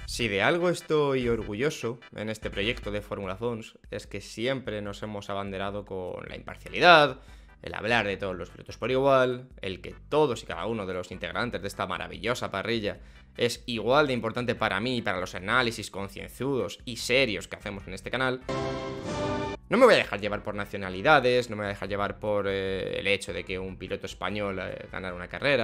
Si de algo estoy orgulloso en este proyecto de Fórmula Fons es que siempre nos hemos abanderado con la imparcialidad, el hablar de todos los pilotos por igual, el que todos y cada uno de los integrantes de esta maravillosa parrilla es igual de importante para mí y para los análisis concienzudos y serios que hacemos en este canal. No me voy a dejar llevar por nacionalidades, no me voy a dejar llevar por el hecho de que un piloto español ganara una carrera.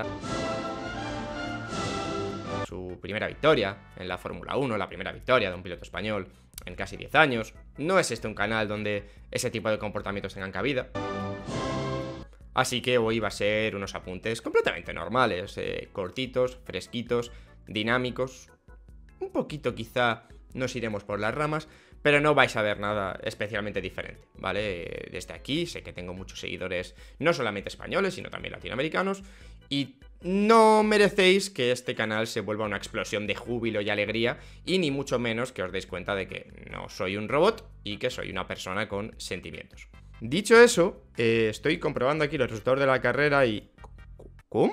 Su primera victoria en la Fórmula 1, la primera victoria de un piloto español en casi 10 años. No es este un canal donde ese tipo de comportamientos tengan cabida. Así que hoy va a ser unos apuntes completamente normales, cortitos, fresquitos, dinámicos. Un poquito quizá nos iremos por las ramas, pero no vais a ver nada especialmente diferente, ¿vale? Desde aquí sé que tengo muchos seguidores, no solamente españoles, sino también latinoamericanos, y no merecéis que este canal se vuelva una explosión de júbilo y alegría, y ni mucho menos que os deis cuenta de que no soy un robot y que soy una persona con sentimientos. Dicho eso, estoy comprobando aquí los resultados de la carrera y... ¿Cómo?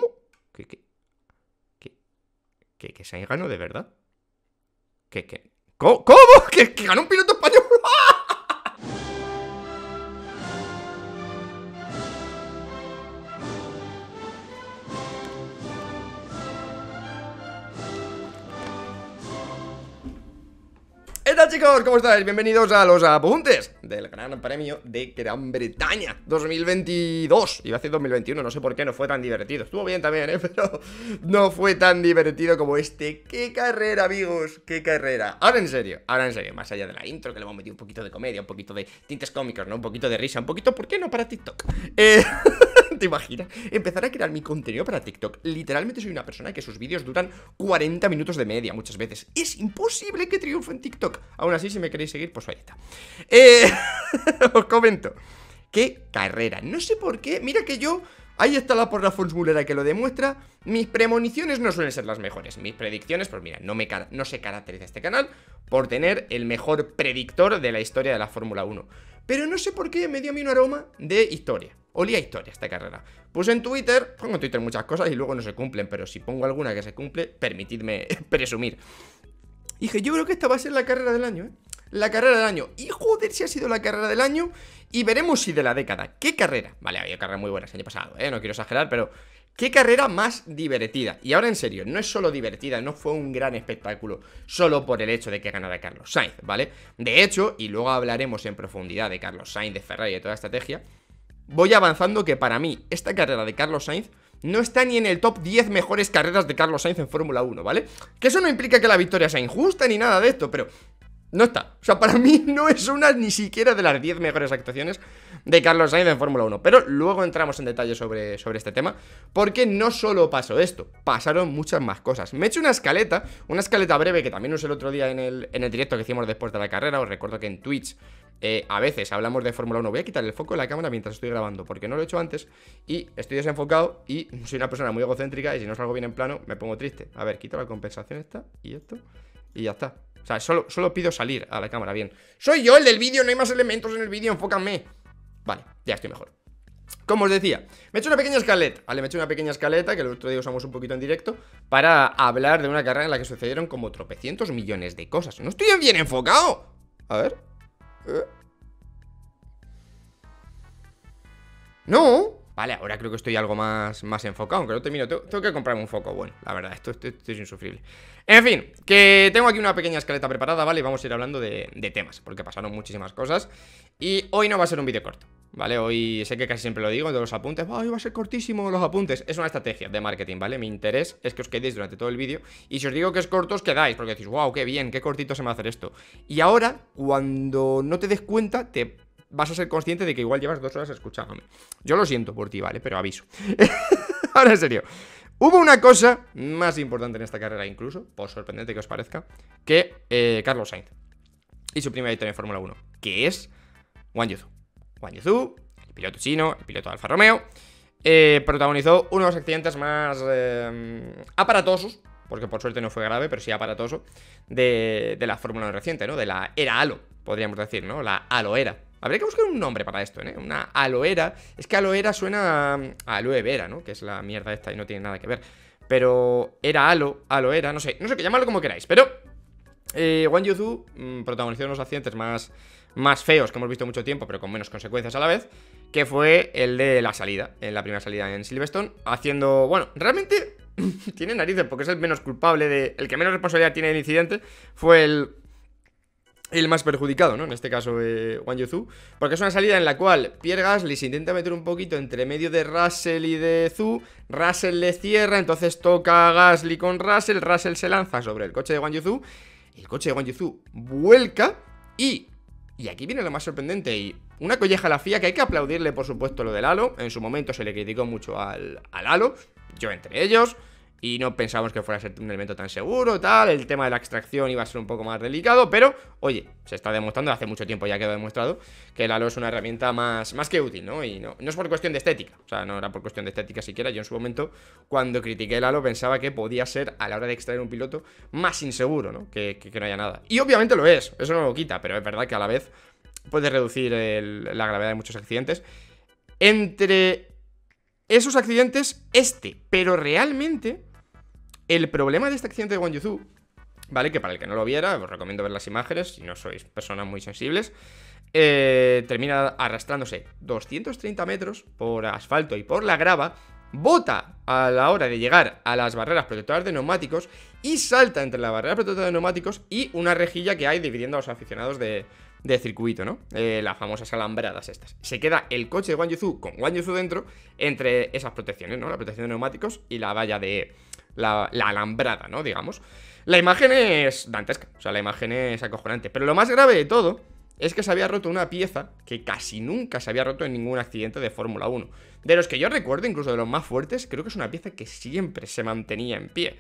¿Que Sainz ganó de verdad? ¿Cómo? ¿Que ganó un piloto español? ¿Qué tal, chicos? ¿Cómo estáis? Bienvenidos a los apuntes del Gran Premio de Gran Bretaña 2022. Iba a decir 2021, no sé por qué no fue tan divertido. Estuvo bien también, pero no fue tan divertido como este. ¡Qué carrera, amigos! ¡Qué carrera! Ahora en serio, más allá de la intro, que le hemos metido un poquito de comedia, un poquito de tintes cómicos, ¿no? Un poquito de risa, un poquito, ¿por qué no para TikTok? ¿Te imaginas? Empezar a crear mi contenido para TikTok. Literalmente soy una persona que sus vídeos duran 40 minutos de media muchas veces. Es imposible que triunfe en TikTok. Aún así, si me queréis seguir, pues ahí está. Os comento. ¡Qué carrera! No sé por qué. Mira que yo... Ahí está la porra Fonsmulera que lo demuestra. Mis premoniciones no suelen ser las mejores. Mis predicciones, pues mira, no se caracteriza este canal por tener el mejor predictor de la historia de la Fórmula 1. Pero no sé por qué me dio a mí un aroma de historia. Olía a historia esta carrera. Puse en Twitter, pongo en Twitter muchas cosas y luego no se cumplen, pero si pongo alguna que se cumple, permitidme presumir. Dije, yo creo que esta va a ser la carrera del año, La carrera del año. Y joder, si ha sido la carrera del año. Y veremos si de la década. ¿Qué carrera? Vale, había carreras muy buenas el año pasado, no quiero exagerar, pero ¿qué carrera más divertida? Y ahora en serio, no es solo divertida, no fue un gran espectáculo solo por el hecho de que ganara Carlos Sainz, ¿vale? De hecho, y luego hablaremos en profundidad de Carlos Sainz, de Ferrari y de toda la estrategia, voy avanzando que para mí esta carrera de Carlos Sainz no está ni en el top 10 mejores carreras de Carlos Sainz en Fórmula 1, ¿vale? Que eso no implica que la victoria sea injusta ni nada de esto, pero no está. O sea, para mí no es una ni siquiera de las 10 mejores actuaciones de Carlos Sainz en Fórmula 1. Pero luego entramos en detalle sobre este tema, porque no solo pasó esto, pasaron muchas más cosas. Me he hecho una escaleta breve que también usé el otro día en el directo que hicimos después de la carrera. Os recuerdo que en Twitch a veces hablamos de Fórmula 1. Voy a quitar el foco de la cámara mientras estoy grabando, porque no lo he hecho antes y estoy desenfocado y soy una persona muy egocéntrica y si no salgo bien en plano me pongo triste. A ver, quito la compensación esta y esto y ya está. O sea, solo pido salir a la cámara, bien. Soy yo el del vídeo, no hay más elementos en el vídeo, enfócame. Vale, ya estoy mejor. Como os decía, me he hecho una pequeña escaleta, ¿vale? Me he hecho una pequeña escaleta que el otro día usamos un poquito en directo para hablar de una carrera en la que sucedieron como tropecientos millones de cosas. ¿No estoy bien enfocado? A ver. No. Vale, ahora creo que estoy algo más enfocado, aunque no termino. Tengo que comprarme un foco bueno, la verdad, esto es insufrible. En fin, que tengo aquí una pequeña escaleta preparada, ¿vale? Y vamos a ir hablando de temas, porque pasaron muchísimas cosas. Y hoy no va a ser un vídeo corto, ¿vale? Hoy sé que casi siempre lo digo, de los apuntes. Hoy va a ser cortísimo los apuntes. Es una estrategia de marketing, ¿vale? Mi interés es que os quedéis durante todo el vídeo. Y si os digo que es corto, os quedáis, porque decís, wow, qué bien, qué cortito se me va a hacer esto. Y ahora, cuando no te des cuenta, vas a ser consciente de que igual llevas 2 horas escuchándome. Yo lo siento por ti, ¿vale? Pero aviso. Ahora en serio. Hubo una cosa más importante en esta carrera incluso, por sorprendente que os parezca, que Carlos Sainz y su primera victoria en Fórmula 1, que es Guan Yu Zhou. Guan Yu Zhou, el piloto chino, el piloto de Alfa Romeo, protagonizó uno de los accidentes más aparatosos, porque por suerte no fue grave, pero sí aparatoso, de la Fórmula 1 reciente, ¿no? De la era halo, podríamos decir, ¿no? La aloera. Habría que buscar un nombre para esto, ¿eh? Una aloera. Es que aloera suena a aloe vera, ¿no? Que es la mierda esta y no tiene nada que ver. Pero era aloera, no sé, que llamadlo como queráis. Pero Wang Yuzu protagonizó unos accidentes más feos que hemos visto mucho tiempo, pero con menos consecuencias a la vez, que fue el de la salida, en la primera salida en Silverstone, haciendo, bueno, realmente tiene narices porque es el menos culpable, el que menos responsabilidad tiene del incidente, fue el más perjudicado, ¿no? En este caso, Wang Yuzu, porque es una salida en la cual Pierre Gasly se intenta meter un poquito entre medio de Russell y de Zhou. Russell le cierra, entonces toca a Gasly con Russell se lanza sobre el coche de Wang Yuzu, y el coche de Wang Yuzu vuelca y aquí viene lo más sorprendente y una colleja a la FIA, que hay que aplaudirle, por supuesto, lo del halo. En su momento se le criticó mucho al halo, yo entre ellos, y no pensábamos que fuera a ser un elemento tan seguro, tal. El tema de la extracción iba a ser un poco más delicado, pero, oye, se está demostrando, hace mucho tiempo ya quedó demostrado, que el halo es una herramienta más que útil, ¿no? Y no es por cuestión de estética, o sea, no era por cuestión de estética siquiera. Yo en su momento, cuando critiqué el halo, pensaba que podía ser, a la hora de extraer un piloto, más inseguro, ¿no? Que no haya nada. Y obviamente lo es, eso no lo quita, pero es verdad que a la vez puede reducir la gravedad de muchos accidentes. Entre esos accidentes, pero realmente el problema de este accidente de Wang Yuzu, ¿vale? Que para el que no lo viera, os recomiendo ver las imágenes, si no sois personas muy sensibles. Termina arrastrándose 230 metros por asfalto y por la grava, bota a la hora de llegar a las barreras protectoras de neumáticos y salta entre la barrera protectora de neumáticos y una rejilla que hay dividiendo a los aficionados de circuito, ¿no? Las famosas alambradas estas. Se queda el coche de Wang Yuzu con Wang Yuzu dentro, entre esas protecciones, ¿no? La protección de neumáticos y la valla de la alambrada, ¿no? Digamos. La imagen es dantesca, o sea, la imagen es acojonante. Pero lo más grave de todo es que se había roto una pieza que casi nunca se había roto en ningún accidente de Fórmula 1. De los que yo recuerdo, incluso de los más fuertes, creo que es una pieza que siempre se mantenía en pie,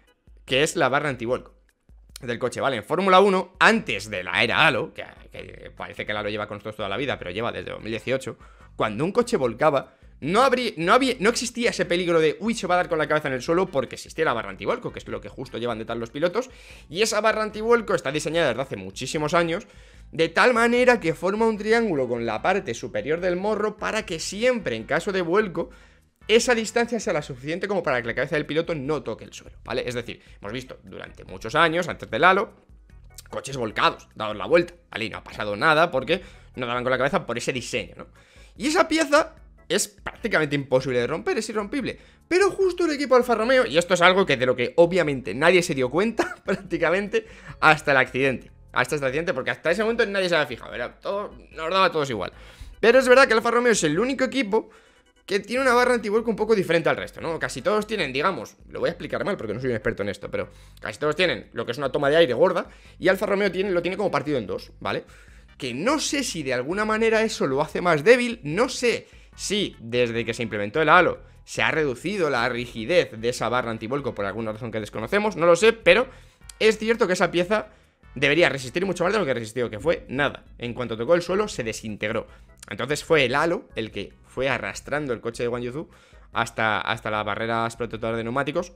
que es la barra antivuelco del coche, ¿vale? En Fórmula 1, antes de la era halo, que parece que el halo lleva con nosotros toda la vida, pero lleva desde 2018, cuando un coche volcaba, no existía ese peligro de, uy, se va a dar con la cabeza en el suelo, porque existía la barra antivuelco, que es lo que justo llevan detrás los pilotos, y esa barra antivuelco está diseñada desde hace muchísimos años, de tal manera que forma un triángulo con la parte superior del morro para que siempre, en caso de vuelco, esa distancia sea la suficiente como para que la cabeza del piloto no toque el suelo, ¿vale? Es decir, hemos visto durante muchos años, antes del halo, coches volcados, dados la vuelta, ¿vale? Y no ha pasado nada porque no daban con la cabeza por ese diseño, ¿no? Y esa pieza es prácticamente imposible de romper, es irrompible. Pero justo el equipo Alfa Romeo, y esto es algo que de lo que obviamente nadie se dio cuenta prácticamente hasta el accidente. Hasta este accidente, porque hasta ese momento nadie se había fijado, nos daba a todos igual. Pero es verdad que Alfa Romeo es el único equipo que tiene una barra antivuelco un poco diferente al resto, ¿no? Casi todos tienen, digamos, lo voy a explicar mal porque no soy un experto en esto, pero casi todos tienen lo que es una toma de aire gorda, y Alfa Romeo lo tiene como partido en dos, ¿vale? Que no sé si de alguna manera eso lo hace más débil, no sé si desde que se implementó el halo se ha reducido la rigidez de esa barra antivuelco por alguna razón que desconocemos, no lo sé, pero es cierto que esa pieza debería resistir mucho más de lo que resistió, que fue nada. En cuanto tocó el suelo, se desintegró. Entonces fue el halo el que fue arrastrando el coche de Wang Yuzu hasta las barreras protectoras de neumáticos,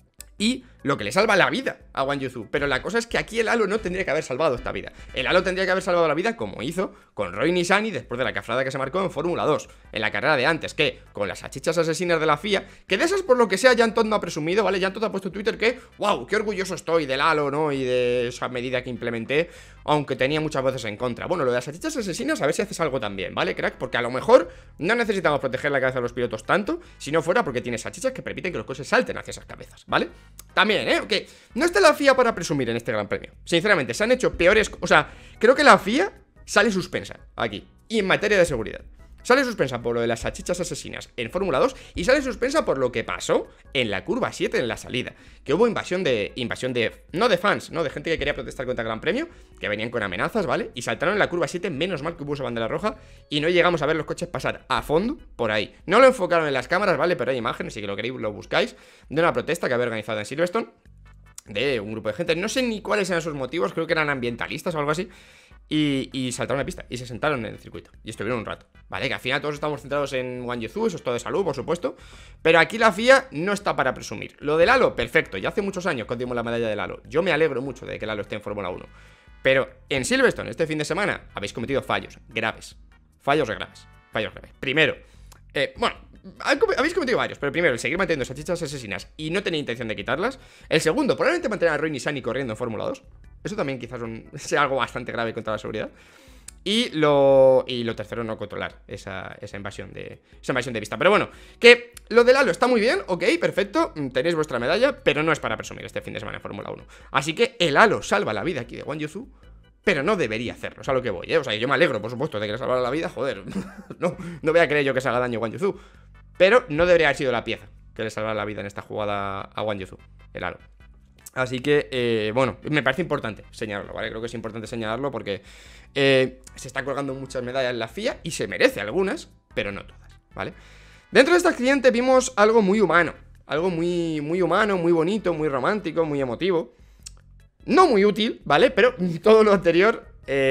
y lo que le salva la vida a Wang Yuzu. Pero la cosa es que aquí el halo no tendría que haber salvado esta vida. El halo tendría que haber salvado la vida como hizo con Roy Nissany después de la cafrada que se marcó en Fórmula 2, en la carrera de antes, que con las salchichas asesinas de la FIA, que de esas por lo que sea Jean Todt no ha presumido, ¿vale? Jean Todt ha puesto en Twitter que, wow, qué orgulloso estoy del halo, ¿no? Y de esa medida que implementé, aunque tenía muchas voces en contra. Bueno, lo de las salchichas asesinas, a ver si haces algo también, ¿vale, crack? Porque a lo mejor no necesitamos proteger la cabeza de los pilotos tanto, si no fuera porque tiene salchichas que permiten que los coches salten hacia esas cabezas, ¿vale? También, que no está la FIA para presumir en este gran premio. Sinceramente, se han hecho peores... O sea, creo que la FIA sale suspensa aquí, y en materia de seguridad. Sale suspensa por lo de las salchichas asesinas en Fórmula 2 y sale suspensa por lo que pasó en la curva 7 en la salida. Que hubo invasión de no de fans, no, de gente que quería protestar contra el Gran Premio, que venían con amenazas, ¿vale? Y saltaron en la curva 7, menos mal que hubo esa bandera roja y no llegamos a ver los coches pasar a fondo por ahí. No lo enfocaron en las cámaras, ¿vale? Pero hay imágenes, si que lo queréis lo buscáis, de una protesta que había organizado en Silverstone, de un grupo de gente, no sé ni cuáles eran sus motivos, creo que eran ambientalistas o algo así. Y saltaron la pista y se sentaron en el circuito y estuvieron un rato, ¿vale? Que al final todos estamos centrados en Wang Yuzu, eso es todo de salud, por supuesto. Pero aquí la FIA no está para presumir. Lo del halo, perfecto, ya hace muchos años que dimos la medalla del halo. Yo me alegro mucho de que el halo esté en Fórmula 1. Pero en Silverstone, este fin de semana, habéis cometido fallos graves. Fallos graves. Primero, bueno, habéis cometido varios, pero primero, el seguir manteniendo salchichas asesinas y no tener intención de quitarlas. El segundo, probablemente mantener a Roy Nissany corriendo en Fórmula 2. Eso también quizás sea algo bastante grave contra la seguridad. Y lo tercero, no controlar esa invasión de vista. Pero bueno, que lo del halo está muy bien, ok, perfecto, tenéis vuestra medalla, pero no es para presumir este fin de semana en Fórmula 1. Así que el halo salva la vida aquí de Guan Yu Zhou, pero no debería hacerlo, es a lo que voy, ¿eh? O sea, yo me alegro, por supuesto, de que le salvara la vida, joder. No voy a creer yo que se haga daño a Guan Yu Zhou, pero no debería haber sido la pieza que le salvara la vida en esta jugada a Guan Yu Zhou, el halo. Así que, bueno, me parece importante señalarlo, ¿vale? Creo que es importante señalarlo porque se está colgando muchas medallas en la FIA y se merece algunas, pero no todas, ¿vale? Dentro de este accidente vimos algo muy humano, algo muy humano, muy bonito, muy romántico, muy emotivo. No muy útil, ¿vale? Pero todo lo anterior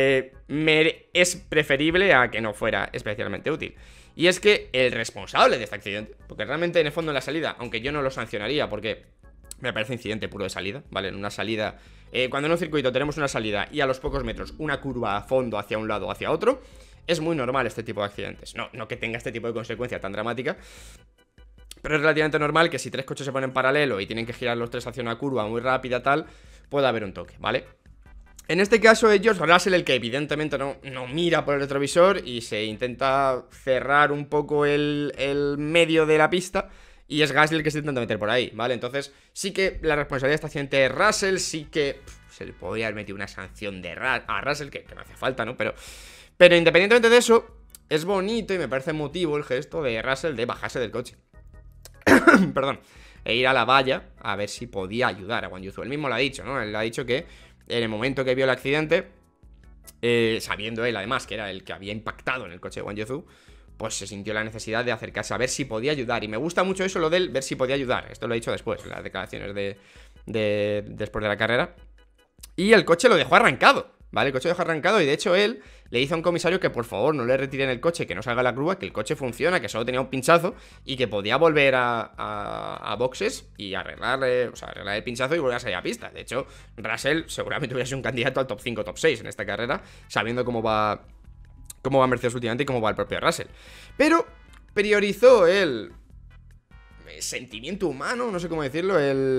es preferible a que no fuera especialmente útil. Y es que el responsable de este accidente, porque realmente en el fondo en la salida, aunque yo no lo sancionaría porque me parece incidente puro de salida, ¿vale? En una salida, cuando en un circuito tenemos una salida y a los pocos metros una curva a fondo hacia un lado o hacia otro, es muy normal este tipo de accidentes. No que tenga este tipo de consecuencia tan dramática, pero es relativamente normal que si tres coches se ponen en paralelo y tienen que girar los tres hacia una curva muy rápida tal, pueda haber un toque, ¿vale? En este caso ellos, Russell, el que evidentemente no mira por el retrovisor y se intenta cerrar un poco el medio de la pista, y es Gasly el que se intenta meter por ahí, ¿vale? Entonces sí que la responsabilidad de este accidente de Russell, sí que se le podría haber metido una sanción a Russell, que no hace falta, ¿no? Pero independientemente de eso, es bonito y me parece emotivo el gesto de Russell de bajarse del coche. Perdón. E ir a la valla a ver si podía ayudar a Guan Yu Zhou. Él mismo lo ha dicho, ¿no? Él ha dicho que en el momento que vio el accidente, sabiendo él además que era el que había impactado en el coche de Guan Yu Zhou, pues se sintió la necesidad de acercarse a ver si podía ayudar. Y me gusta mucho eso, lo del ver si podía ayudar. Esto lo he dicho después, en las declaraciones después de la carrera. Y el coche lo dejó arrancado, ¿vale? El coche lo dejó arrancado y de hecho él le dice a un comisario que por favor no le retiren el coche, que no salga la grúa, que el coche funciona, que solo tenía un pinchazo y que podía volver a boxes y arreglar el pinchazo y volver a salir a pista. De hecho, Russell seguramente hubiera sido un candidato al top 5, top 6 en esta carrera, sabiendo cómo va Mercedes últimamente y cómo va el propio Russell. Pero priorizó el sentimiento humano, no sé cómo decirlo,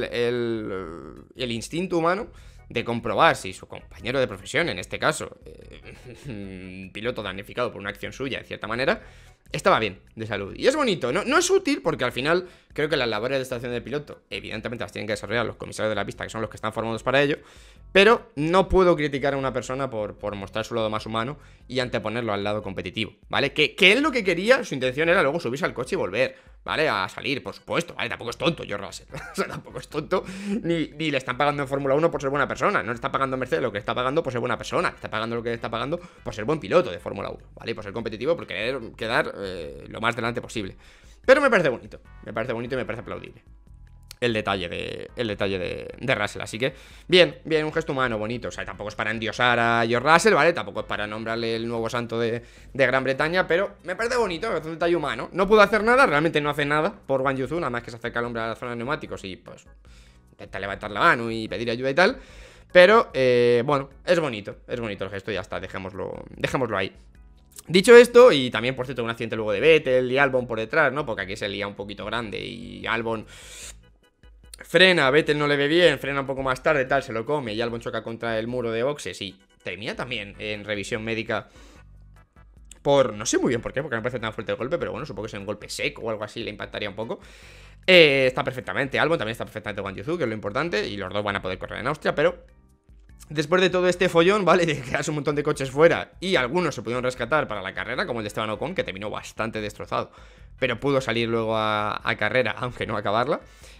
el instinto humano de comprobar si su compañero de profesión, en este caso, piloto damnificado por una acción suya, de cierta manera, estaba bien de salud. Y es bonito, no es útil porque al final creo que las labores de estación de piloto evidentemente las tienen que desarrollar los comisarios de la pista, que son los que están formados para ello, pero no puedo criticar a una persona por mostrar su lado más humano y anteponerlo al lado competitivo, ¿vale? Que él lo que quería, su intención era luego subirse al coche y volver, ¿vale? A salir, por supuesto, ¿vale? Tampoco es tonto George Russell, o sea, tampoco es tonto, ni le están pagando en Fórmula 1 por ser buena persona, no le está pagando Mercedes lo que le está pagando por ser buena persona, le está pagando lo que le está pagando por ser buen piloto de Fórmula 1, ¿vale? Y por ser competitivo, por querer quedar lo más delante posible. Pero me parece bonito y me parece aplaudible el detalle de Russell. Así que, bien, un gesto humano, bonito. O sea, tampoco es para endiosar a George Russell, ¿vale? Tampoco es para nombrarle el nuevo santo de Gran Bretaña, pero me parece bonito, me parece un detalle humano. No pudo hacer nada, realmente no hace nada por Guan Yu Zhou, nada más que se acerca al hombre a la zona de neumáticos y, pues, intenta levantar la mano y pedir ayuda y tal. Pero, bueno, es bonito el gesto y ya está, dejémoslo ahí. Dicho esto, y también, por cierto, un accidente luego de Vettel y Albon por detrás, ¿no? Porque aquí se lía un poquito grande y Albon frena, Vettel no le ve bien, frena un poco más tarde, tal, se lo come y Albon choca contra el muro de boxes y termina también en revisión médica por... no sé muy bien por qué, porque no me parece tan fuerte el golpe, pero bueno, supongo que es un golpe seco o algo así, le impactaría un poco. Está perfectamente Albon, también está perfectamente Guan Yu Zhou, que es lo importante, y los dos van a poder correr en Austria, pero... después de todo este follón, ¿vale? De quedarse un montón de coches fuera y algunos se pudieron rescatar para la carrera, como el de Esteban Ocon, que terminó bastante destrozado, pero pudo salir luego a carrera, aunque no acabarla.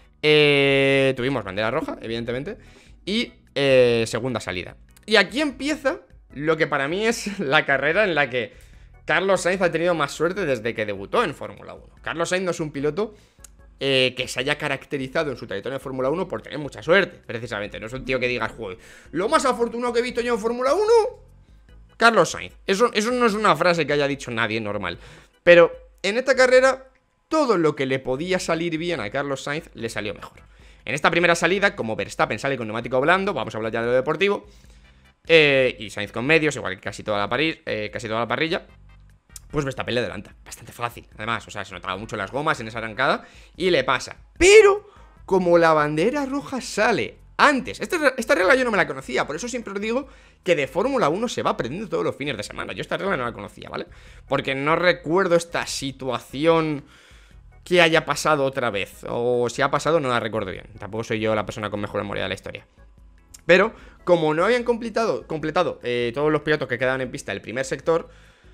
Tuvimos bandera roja, evidentemente, y segunda salida. Y aquí empieza lo que para mí es la carrera en la que Carlos Sainz ha tenido más suerte desde que debutó en Fórmula 1. Carlos Sainz no es un piloto que se haya caracterizado en su trayectoria en Fórmula 1 por tener mucha suerte, precisamente. No es un tío que digas, joder, lo más afortunado que he visto yo en Fórmula 1, Carlos Sainz. Eso no es una frase que haya dicho nadie normal. Pero en esta carrera, todo lo que le podía salir bien a Carlos Sainz le salió mejor. En esta primera salida, como Verstappen sale con neumático blando, vamos a hablar ya de lo deportivo, y Sainz con medios, igual que casi toda la parrilla, pues Verstappen le adelanta, bastante fácil. Además, o sea, se notaba mucho las gomas en esa arrancada y le pasa. Pero, como la bandera roja sale antes. Esta regla yo no me la conocía, por eso siempre os digo que de Fórmula 1 se va aprendiendo todos los fines de semana. Yo esta regla no la conocía, ¿vale? Porque no recuerdo esta situación que haya pasado otra vez, o si ha pasado no la recuerdo bien. Tampoco soy yo la persona con mejor memoria de la historia. Pero, como no habían completado todos los pilotos que quedaban en pista del primer sector,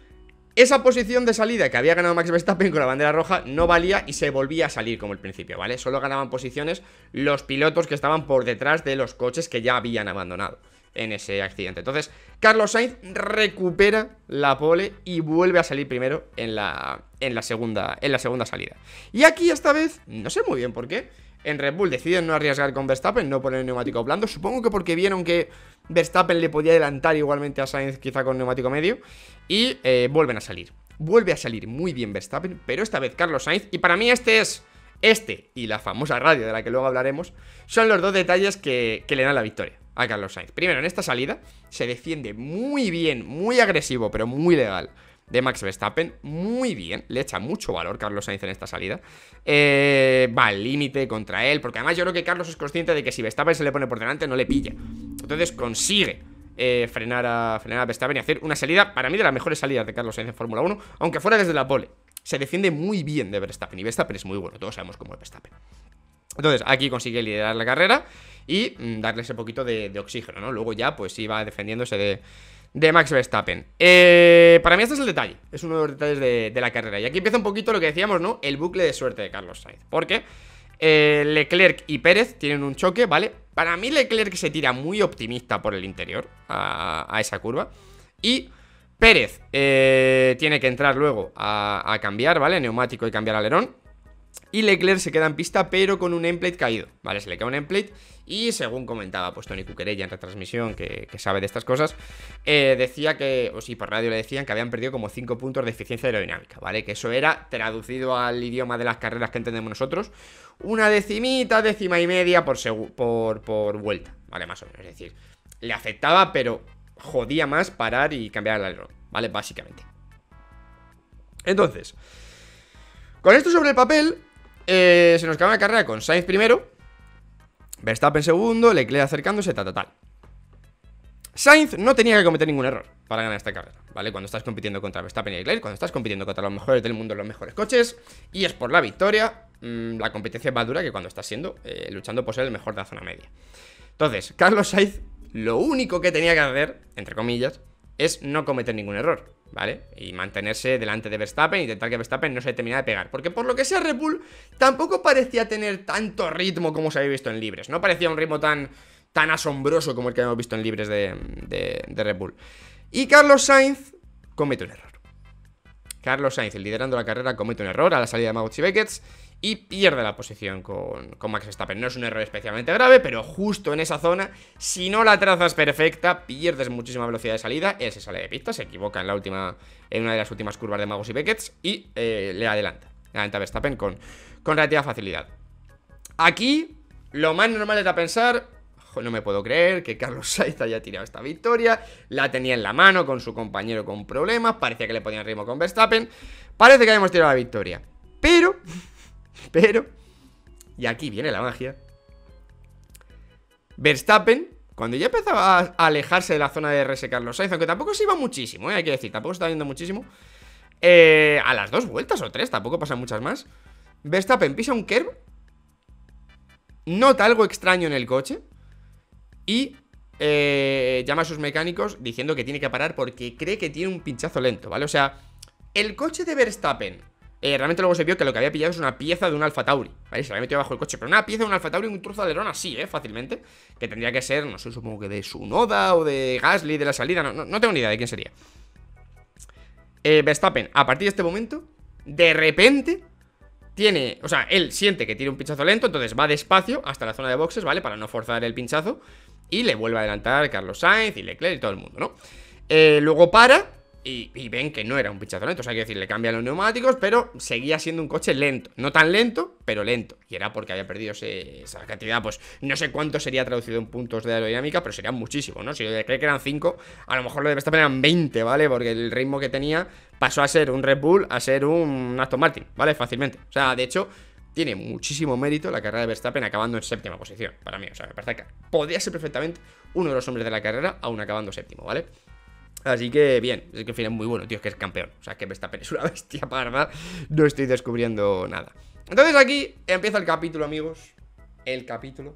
esa posición de salida que había ganado Max Verstappen con la bandera roja no valía y se volvía a salir como el principio, ¿vale? Solo ganaban posiciones los pilotos que estaban por detrás de los coches que ya habían abandonado en ese accidente. Entonces, Carlos Sainz recupera la pole y vuelve a salir primero en la segunda salida. Y aquí esta vez, no sé muy bien por qué, en Red Bull deciden no arriesgar con Verstappen, no poner neumático blando. Supongo que porque vieron que Verstappen le podía adelantar igualmente a Sainz, quizá con neumático medio. Y vuelven a salir. Vuelve a salir muy bien Verstappen, pero esta vez Carlos Sainz. Y para mí este y la famosa radio de la que luego hablaremos son los dos detalles que le dan la victoria a Carlos Sainz. Primero, en esta salida se defiende muy bien, muy agresivo, pero muy legal de Max Verstappen, muy bien, le echa mucho valor Carlos Sainz en esta salida. Va al límite contra él, porque además yo creo que Carlos es consciente de que si Verstappen se le pone por delante no le pilla. Entonces consigue frenar a Verstappen y hacer una salida, para mí, de las mejores salidas de Carlos Sainz en Fórmula 1, aunque fuera desde la pole. Se defiende muy bien de Verstappen, y Verstappen es muy bueno, todos sabemos cómo es Verstappen. Entonces aquí consigue liderar la carrera y darle ese poquito de oxígeno, ¿no? Luego ya pues iba defendiéndose de Max Verstappen. Para mí este es el detalle, es uno de los detalles de la carrera. Y aquí empieza un poquito lo que decíamos, ¿no? El bucle de suerte de Carlos Sainz. Porque Leclerc y Pérez tienen un choque, ¿vale? Para mí Leclerc se tira muy optimista por el interior a esa curva. Y Pérez tiene que entrar luego a cambiar, ¿vale? Neumático y cambiar alerón. Y Leclerc se queda en pista pero con un endplate caído, ¿vale? Se le cae un endplate y según comentaba pues Tony Cuquerella en retransmisión, que sabe de estas cosas, decía que, o sí, por radio le decían que habían perdido como 5 puntos de eficiencia aerodinámica, ¿vale? Que eso era, traducido al idioma de las carreras que entendemos nosotros, una décima y media por vuelta, ¿vale? Más o menos, es decir, le afectaba pero jodía más parar y cambiar el alerón, ¿vale? Básicamente. Entonces, con esto sobre el papel, se nos acaba la carrera con Sainz primero, Verstappen segundo, Leclerc acercándose, tal. Sainz no tenía que cometer ningún error para ganar esta carrera, ¿vale? Cuando estás compitiendo contra Verstappen y Leclerc, cuando estás compitiendo contra los mejores del mundo, los mejores coches, y es por la victoria, la competencia es más dura que cuando estás luchando por ser el mejor de la zona media. Entonces, Carlos Sainz, lo único que tenía que hacer, entre comillas, es no cometer ningún error, ¿vale? Y mantenerse delante de Verstappen, intentar que Verstappen no se terminara de pegar. Porque por lo que sea, Red Bull tampoco parecía tener tanto ritmo como se había visto en libres. No parecía un ritmo tan asombroso como el que hemos visto en libres de Red Bull. Y Carlos Sainz comete un error. Carlos Sainz, liderando la carrera, comete un error a la salida de Max y Beckett y pierde la posición con Max Verstappen. No es un error especialmente grave, pero justo en esa zona, si no la trazas perfecta, pierdes muchísima velocidad de salida. Él se sale de pista, se equivoca en una de las últimas curvas de Magos y Beckett y le adelanta a Verstappen con relativa facilidad. Aquí, lo más normal era pensar: no me puedo creer que Carlos Sainz haya tirado esta victoria. La tenía en la mano con su compañero con problemas. Parecía que le ponían ritmo con Verstappen. Parece que habíamos tirado la victoria. Pero, y aquí viene la magia, Verstappen, cuando ya empezaba a alejarse de la zona de RS Carlos Sainz, aunque tampoco se iba muchísimo, hay que decir, tampoco se estaba yendo muchísimo, a las 2 vueltas o 3, tampoco pasan muchas más, Verstappen pisa un curb, nota algo extraño en el coche y llama a sus mecánicos diciendo que tiene que parar porque cree que tiene un pinchazo lento, ¿vale? O sea, el coche de Verstappen, realmente luego se vio que lo que había pillado es una pieza de un Alfa Tauri, ¿vale? Se la había metido bajo el coche, pero una pieza de un Alfa Tauri, un trozo de alerón así, fácilmente, que tendría que ser, no sé, supongo que de Tsunoda o de Gasly de la salida, no tengo ni idea de quién sería. Verstappen, a partir de este momento, de repente tiene, o sea, él siente que tiene un pinchazo lento, entonces va despacio hasta la zona de boxes, ¿vale? Para no forzar el pinchazo, y le vuelve a adelantar Carlos Sainz y Leclerc y todo el mundo, ¿no? Luego para y ven que no era un pinchazo lento, o sea, hay que decir, le cambian los neumáticos, pero seguía siendo un coche lento, no tan lento, pero lento, y era porque había perdido esa cantidad, pues no sé cuánto sería traducido en puntos de aerodinámica, pero serían muchísimo, ¿no? Si yo creo que eran 5, a lo mejor lo de Verstappen eran 20, ¿vale? Porque el ritmo que tenía pasó a ser un Red Bull a ser un Aston Martin, ¿vale? Fácilmente, o sea, de hecho, tiene muchísimo mérito la carrera de Verstappen acabando en séptima posición, para mí. O sea, me parece que podría ser perfectamente uno de los hombres de la carrera, aún acabando séptimo, ¿vale? Así que bien, es que al final es muy bueno, tío, es que es campeón. O sea, que Verstappen es una bestia parda. No estoy descubriendo nada. Entonces aquí empieza el capítulo, amigos. El capítulo.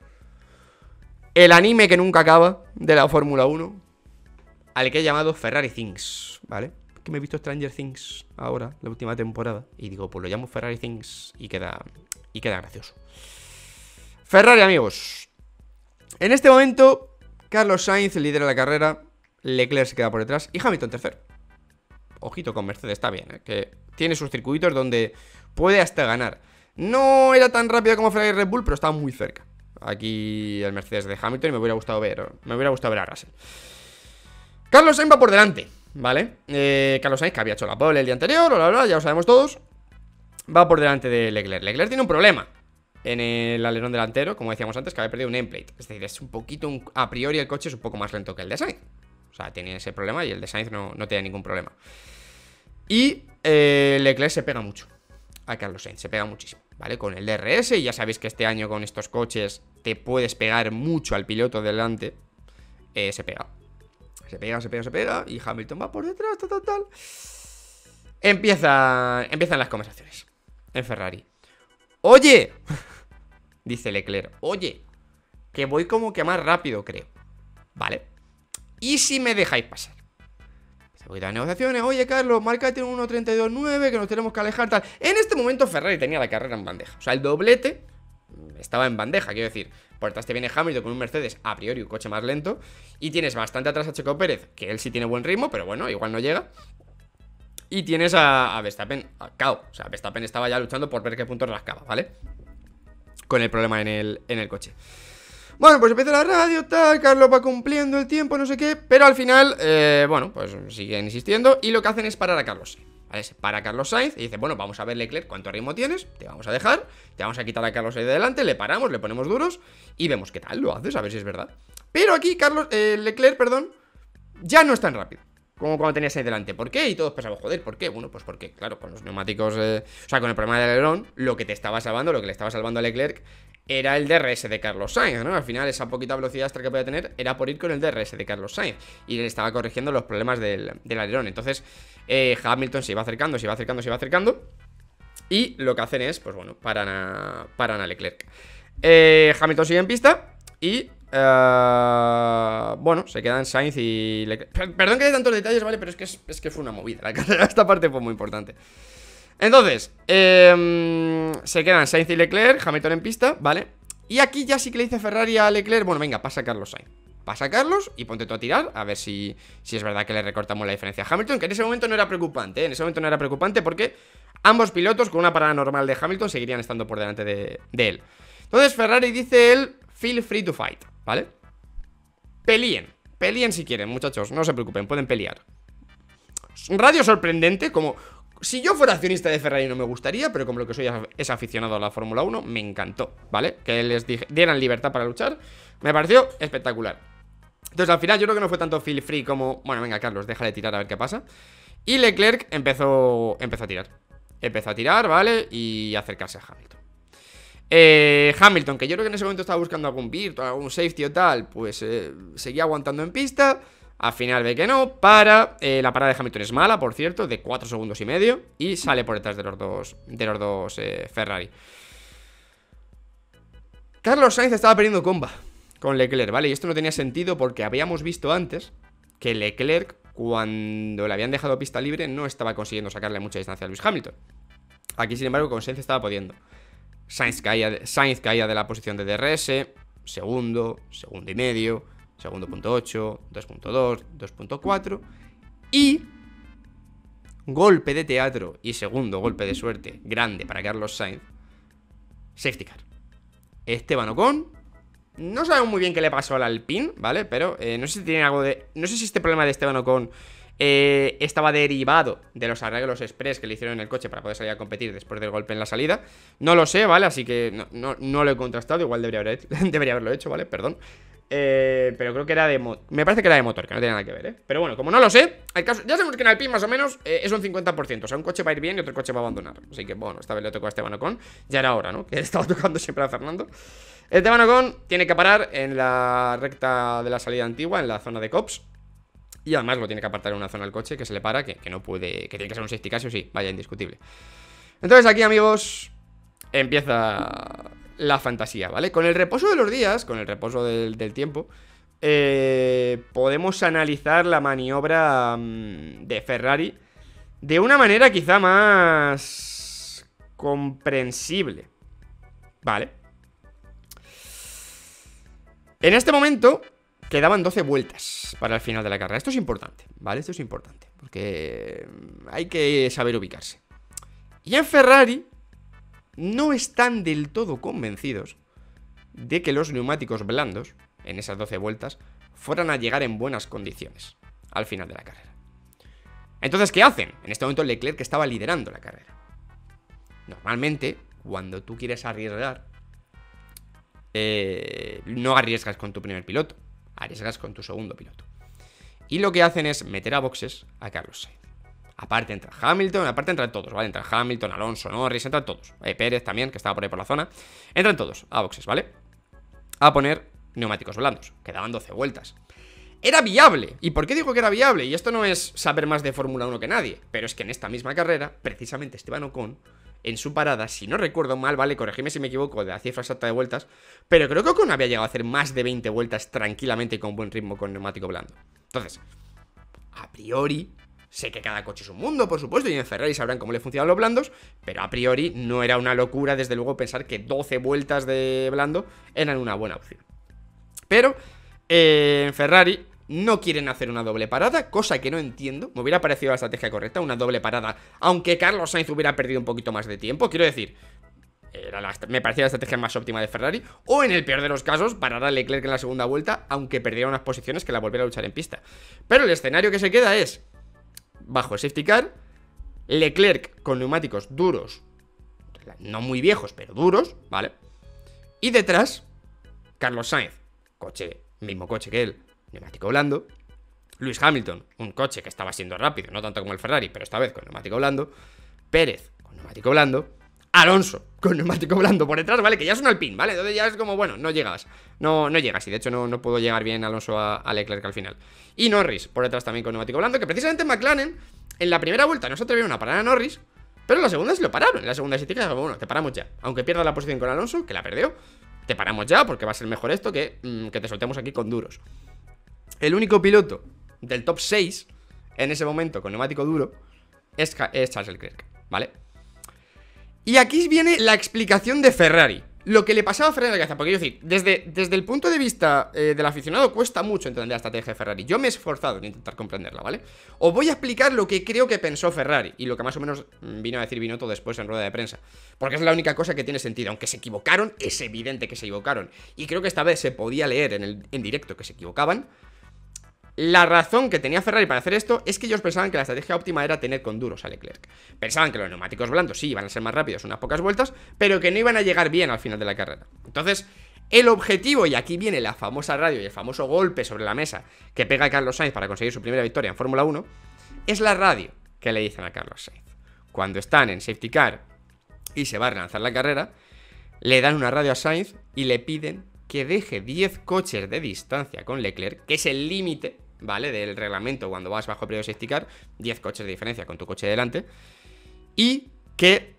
El anime que nunca acaba de la Fórmula 1, al que he llamado Ferrari Things, ¿vale? Que me he visto Stranger Things ahora, la última temporada, y digo, pues lo llamo Ferrari Things y queda gracioso. Ferrari, amigos. En este momento, Carlos Sainz lidera la carrera, Leclerc se queda por detrás y Hamilton tercero. Ojito con Mercedes, está bien, que tiene sus circuitos donde puede hasta ganar. No era tan rápido como Ferrari y Red Bull, pero estaba muy cerca. Aquí el Mercedes de Hamilton y me hubiera gustado ver a Russell. Carlos Sainz va por delante, ¿vale? Carlos Sainz, que había hecho la pole el día anterior, bla, bla, bla, ya lo sabemos todos. Va por delante de Leclerc. Leclerc tiene un problema en el alerón delantero, como decíamos antes, que había perdido un nameplate. Es decir, es un poquito, a priori el coche es un poco más lento que el de Sainz. O sea, tiene ese problema y el de Sainz no tiene ningún problema. Y Leclerc se pega mucho a Carlos Sainz, se pega muchísimo, ¿vale? Con el DRS, y ya sabéis que este año con estos coches te puedes pegar mucho al piloto delante. Se pega, y Hamilton va por detrás, tal. Empiezan las conversaciones en Ferrari. ¡Oye! Dice Leclerc, oye, que voy como que más rápido, creo. Vale. ¿Y si me dejáis pasar? Un poquito de negociaciones. Oye, Carlos, márcate un 1.32.9, que nos tenemos que alejar, tal. En este momento Ferrari tenía la carrera en bandeja. O sea, el doblete estaba en bandeja, quiero decir. Por detrás te viene Hamilton con un Mercedes, a priori un coche más lento, y tienes bastante atrás a Checo Pérez, que él sí tiene buen ritmo, pero bueno, igual no llega. Y tienes a Verstappen a cao. O sea, Verstappen estaba ya luchando por ver qué puntos rascaba, ¿vale? Con el problema en el coche. Bueno, pues empieza la radio, tal, Carlos va cumpliendo el tiempo, no sé qué. Pero al final, bueno, pues siguen insistiendo. Y lo que hacen es parar a Carlos Sainz, ¿vale? Se para a Carlos Sainz y dice, bueno, vamos a ver, Leclerc, cuánto ritmo tienes. Te vamos a dejar, te vamos a quitar a Carlos Sainz de delante. Le paramos, le ponemos duros y vemos qué tal lo haces, a ver si es verdad. Pero aquí Leclerc, ya no es tan rápido como cuando tenías ahí delante. ¿Por qué? Y todos pensamos, joder, ¿por qué? Bueno, pues porque, claro, con los neumáticos, o sea, con el problema del alerón, lo que te estaba salvando, lo que le estaba salvando a Leclerc era el DRS de Carlos Sainz, ¿no? Al final esa poquita velocidad extra que podía tener era por ir con el DRS de Carlos Sainz, y le estaba corrigiendo los problemas del alerón. Entonces Hamilton se iba acercando, y lo que hacen es, pues bueno, paran a Leclerc. Hamilton sigue en pista y bueno, se quedan Sainz y Leclerc. Perdón que dé tantos detalles, ¿vale? Pero es que fue una movida la carrera. Esta parte fue muy importante. Entonces, se quedan Sainz y Leclerc, Hamilton en pista, ¿vale? Y aquí ya sí que le dice Ferrari a Leclerc, bueno, venga, pasa a Carlos Sainz. Pasa a Carlos y ponte tú a tirar, a ver si es verdad que le recortamos la diferencia a Hamilton, que en ese momento no era preocupante, ¿eh? En ese momento no era preocupante porque ambos pilotos con una parada normal de Hamilton seguirían estando por delante de él. Entonces Ferrari dice él, feel free to fight, ¿vale? Pelíen si quieren, muchachos, no se preocupen, pueden pelear. Radio sorprendente, como... Si yo fuera accionista de Ferrari no me gustaría, pero como lo que soy es aficionado a la Fórmula 1, me encantó, ¿vale? Que les dieran libertad para luchar, me pareció espectacular. Entonces al final yo creo que no fue tanto feel free como, bueno, venga Carlos, déjale tirar a ver qué pasa. Y Leclerc empezó a tirar. Empezó a tirar, ¿vale? Y acercarse a Hamilton. Hamilton, que yo creo que en ese momento estaba buscando algún virtual, algún safety o tal, pues seguía aguantando en pista. Al final ve que no, la parada de Hamilton es mala, por cierto, de 4 segundos y medio, y sale por detrás de los dos Ferrari. Carlos Sainz estaba perdiendo comba con Leclerc, ¿vale? Y esto no tenía sentido porque habíamos visto antes que Leclerc, cuando le habían dejado pista libre, no estaba consiguiendo sacarle mucha distancia a Lewis Hamilton. Aquí, sin embargo, con Sainz estaba pudiendo. Sainz caía de la posición de DRS, segundo y medio, segundo punto 8, 2.2, 2.4 y golpe de teatro y segundo golpe de suerte grande para Carlos Sainz, safety car. Esteban Ocon, no sabemos muy bien qué le pasó al Alpine, ¿vale? Pero no sé si tiene algo de... No sé si este problema de Esteban Ocon estaba derivado de los arreglos express que le hicieron en el coche para poder salir a competir después del golpe en la salida. No lo sé, ¿vale? Así que no lo he contrastado, igual debería haberlo hecho, ¿vale? Perdón. Pero creo que era de motor. Me parece que era de motor, que no tiene nada que ver, ¿eh? Pero bueno, como no lo sé, el caso, ya sabemos que en Alpine más o menos es un 50%. O sea, un coche va a ir bien y otro coche va a abandonar. Así que bueno, esta vez le tocó a Esteban Ocon. Ya era hora, ¿no? Que estaba tocando siempre a Fernando. Esteban Ocon tiene que parar en la recta de la salida antigua, en la zona de Cops. Y además lo tiene que apartar en una zona del coche que se le para, que no puede, que tiene que ser un safety car, sí o sí, vaya, indiscutible. Entonces aquí, amigos, empieza la fantasía, ¿vale? Con el reposo de los días, con el reposo del tiempo, podemos analizar la maniobra de Ferrari de una manera quizá más comprensible, ¿vale? En este momento quedaban 12 vueltas para el final de la carrera. Esto es importante, ¿vale? Esto es importante, porque hay que saber ubicarse. Y en Ferrari no están del todo convencidos de que los neumáticos blandos, en esas 12 vueltas, fueran a llegar en buenas condiciones al final de la carrera. Entonces, ¿qué hacen? En este momento Leclerc estaba liderando la carrera. Normalmente, cuando tú quieres arriesgar, no arriesgas con tu primer piloto, arriesgas con tu segundo piloto. Y lo que hacen es meter a boxes a Carlos Sainz. Aparte entra Hamilton, aparte entran todos, ¿vale? Entra Hamilton, Alonso, Norris, entran todos. Pérez también, que estaba por ahí por la zona. Entran todos a boxes, ¿vale? A poner neumáticos blandos. Quedaban 12 vueltas. Era viable. ¿Y por qué digo que era viable? Y esto no es saber más de Fórmula 1 que nadie. Pero es que en esta misma carrera, precisamente Esteban Ocon, en su parada, si no recuerdo mal, ¿vale? Corregidme si me equivoco de la cifra exacta de vueltas, pero creo que Ocon había llegado a hacer más de 20 vueltas tranquilamente y con buen ritmo con neumático blando. Entonces, a priori, sé que cada coche es un mundo, por supuesto, y en Ferrari sabrán cómo le funcionan los blandos, pero a priori no era una locura, desde luego, pensar que 12 vueltas de blando eran una buena opción. Pero en Ferrari no quieren hacer una doble parada, cosa que no entiendo. Me hubiera parecido la estrategia correcta, una doble parada, aunque Carlos Sainz hubiera perdido un poquito más de tiempo. Quiero decir, me parecía la estrategia más óptima de Ferrari. O en el peor de los casos, parar a Leclerc en la segunda vuelta, aunque perdiera unas posiciones, que la volviera a luchar en pista. Pero el escenario que se queda es, bajo el safety car, Leclerc con neumáticos duros, no muy viejos, pero duros, ¿vale? Y detrás, Carlos Sainz, mismo coche que él, neumático blando. Lewis Hamilton, un coche que estaba siendo rápido, no tanto como el Ferrari, pero esta vez con neumático blando. Pérez, con neumático blando. Alonso, con neumático blando por detrás, ¿vale? Que ya es un Alpine, ¿vale? Entonces ya es como, bueno, no llegas. No llegas, y de hecho no puedo llegar bien Alonso a Leclerc al final. Y Norris, por detrás también con neumático blando, que precisamente McLaren, en la primera vuelta no se atrevieron a parar a Norris, pero en la segunda sí lo pararon. En la segunda sí te quedas, bueno, te paramos ya. Aunque pierda la posición con Alonso, que la perdió, te paramos ya, porque va a ser mejor esto que te soltemos aquí con duros. El único piloto del top 6 en ese momento con neumático duro es Charles Leclerc, ¿vale? Y aquí viene la explicación de Ferrari. Lo que le pasaba a Ferrari en la cabeza. Porque yo decir, desde el punto de vista del aficionado, cuesta mucho entender la estrategia de Ferrari. Yo me he esforzado en intentar comprenderla, ¿vale? Os voy a explicar lo que creo que pensó Ferrari y lo que más o menos vino a decir Binotto después en rueda de prensa. Porque es la única cosa que tiene sentido. Aunque se equivocaron, es evidente que se equivocaron. Y creo que esta vez se podía leer en directo que se equivocaban. La razón que tenía Ferrari para hacer esto es que ellos pensaban que la estrategia óptima era tener con duros a Leclerc. Pensaban que los neumáticos blandos sí iban a ser más rápidos unas pocas vueltas, pero que no iban a llegar bien al final de la carrera. Entonces, el objetivo, y aquí viene la famosa radio y el famoso golpe sobre la mesa que pega a Carlos Sainz para conseguir su primera victoria en Fórmula 1, es la radio que le dicen a Carlos Sainz. Cuando están en safety car y se va a relanzar la carrera, le dan una radio a Sainz y le piden que deje 10 coches de distancia con Leclerc, que es el límite, ¿vale?, del reglamento cuando vas bajo el periodo de safety car, 10 coches de diferencia con tu coche de delante, y que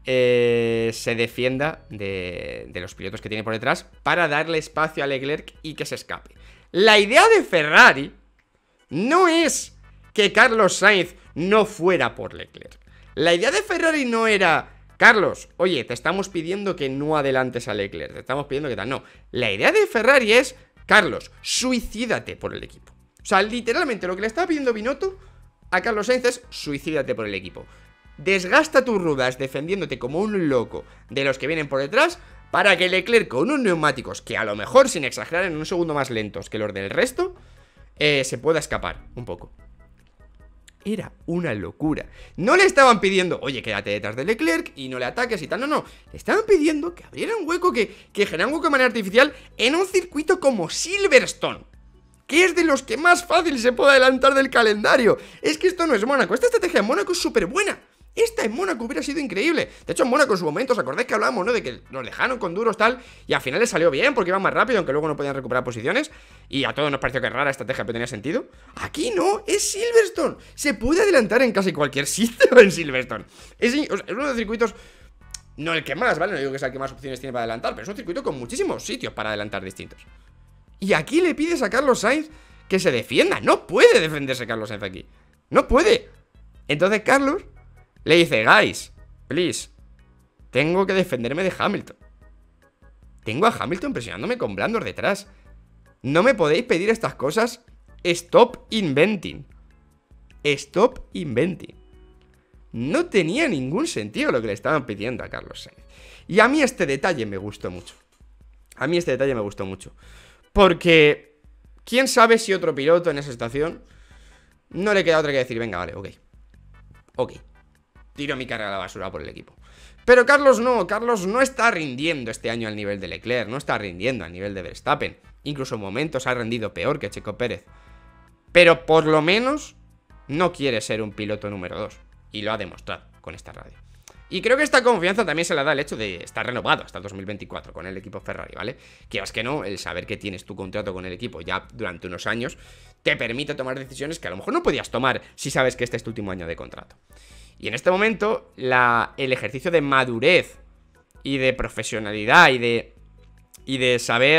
se defienda de los pilotos que tiene por detrás para darle espacio a Leclerc y que se escape. La idea de Ferrari no es que Carlos Sainz no fuera por Leclerc. La idea de Ferrari no era: Carlos, oye, te estamos pidiendo que no adelantes a Leclerc, te estamos pidiendo que tal. No, la idea de Ferrari es: Carlos, suicídate por el equipo. O sea, literalmente lo que le estaba pidiendo Binotto a Carlos Sainz es: suicídate por el equipo. Desgasta tus ruedas defendiéndote como un loco de los que vienen por detrás, para que Leclerc, con unos neumáticos que a lo mejor, sin exagerar, en un segundo más lentos que los del resto, se pueda escapar un poco. Era una locura. No le estaban pidiendo, oye, quédate detrás de Leclerc y no le ataques y tal, no. Le estaban pidiendo que abriera un hueco, que generara un hueco de manera artificial en un circuito como Silverstone, que es de los que más fácil se puede adelantar del calendario. Es que esto no es Mónaco, esta estrategia en Mónaco es súper buena. Esta en Mónaco hubiera sido increíble. De hecho, en Mónaco en su momento, ¿os acordáis que hablábamos, no? De que nos dejaron con duros tal, y al final les salió bien porque iban más rápido, aunque luego no podían recuperar posiciones. Y a todos nos pareció que rara estrategia, pero tenía sentido. Aquí no, es Silverstone. Se puede adelantar en casi cualquier sitio en Silverstone. Es uno de los circuitos, no el que más, ¿vale? No digo que sea el que más opciones tiene para adelantar, pero es un circuito con muchísimos sitios para adelantar distintos. Y aquí le pides a Carlos Sainz que se defienda. No puede defenderse Carlos Sainz aquí. No puede. Entonces Carlos le dice, guys, please, tengo que defenderme de Hamilton. Tengo a Hamilton presionándome con blandos detrás. No me podéis pedir estas cosas. Stop inventing. Stop inventing. No tenía ningún sentido lo que le estaban pidiendo a Carlos Sainz. Y a mí este detalle me gustó mucho. Porque quién sabe si otro piloto en esa situación no le queda otra que decir, venga, vale, ok, tiro mi carga a la basura por el equipo. Pero Carlos no está rindiendo este año al nivel de Leclerc, no está rindiendo al nivel de Verstappen. Incluso en momentos ha rendido peor que Checo Pérez. Pero por lo menos no quiere ser un piloto número 2. Y lo ha demostrado con esta radio. Y creo que esta confianza también se la da el hecho de estar renovado hasta 2024 con el equipo Ferrari, ¿vale? Que que no, el saber que tienes tu contrato con el equipo ya durante unos años te permite tomar decisiones que a lo mejor no podías tomar si sabes que este es tu último año de contrato. Y en este momento, el ejercicio de madurez y de profesionalidad y de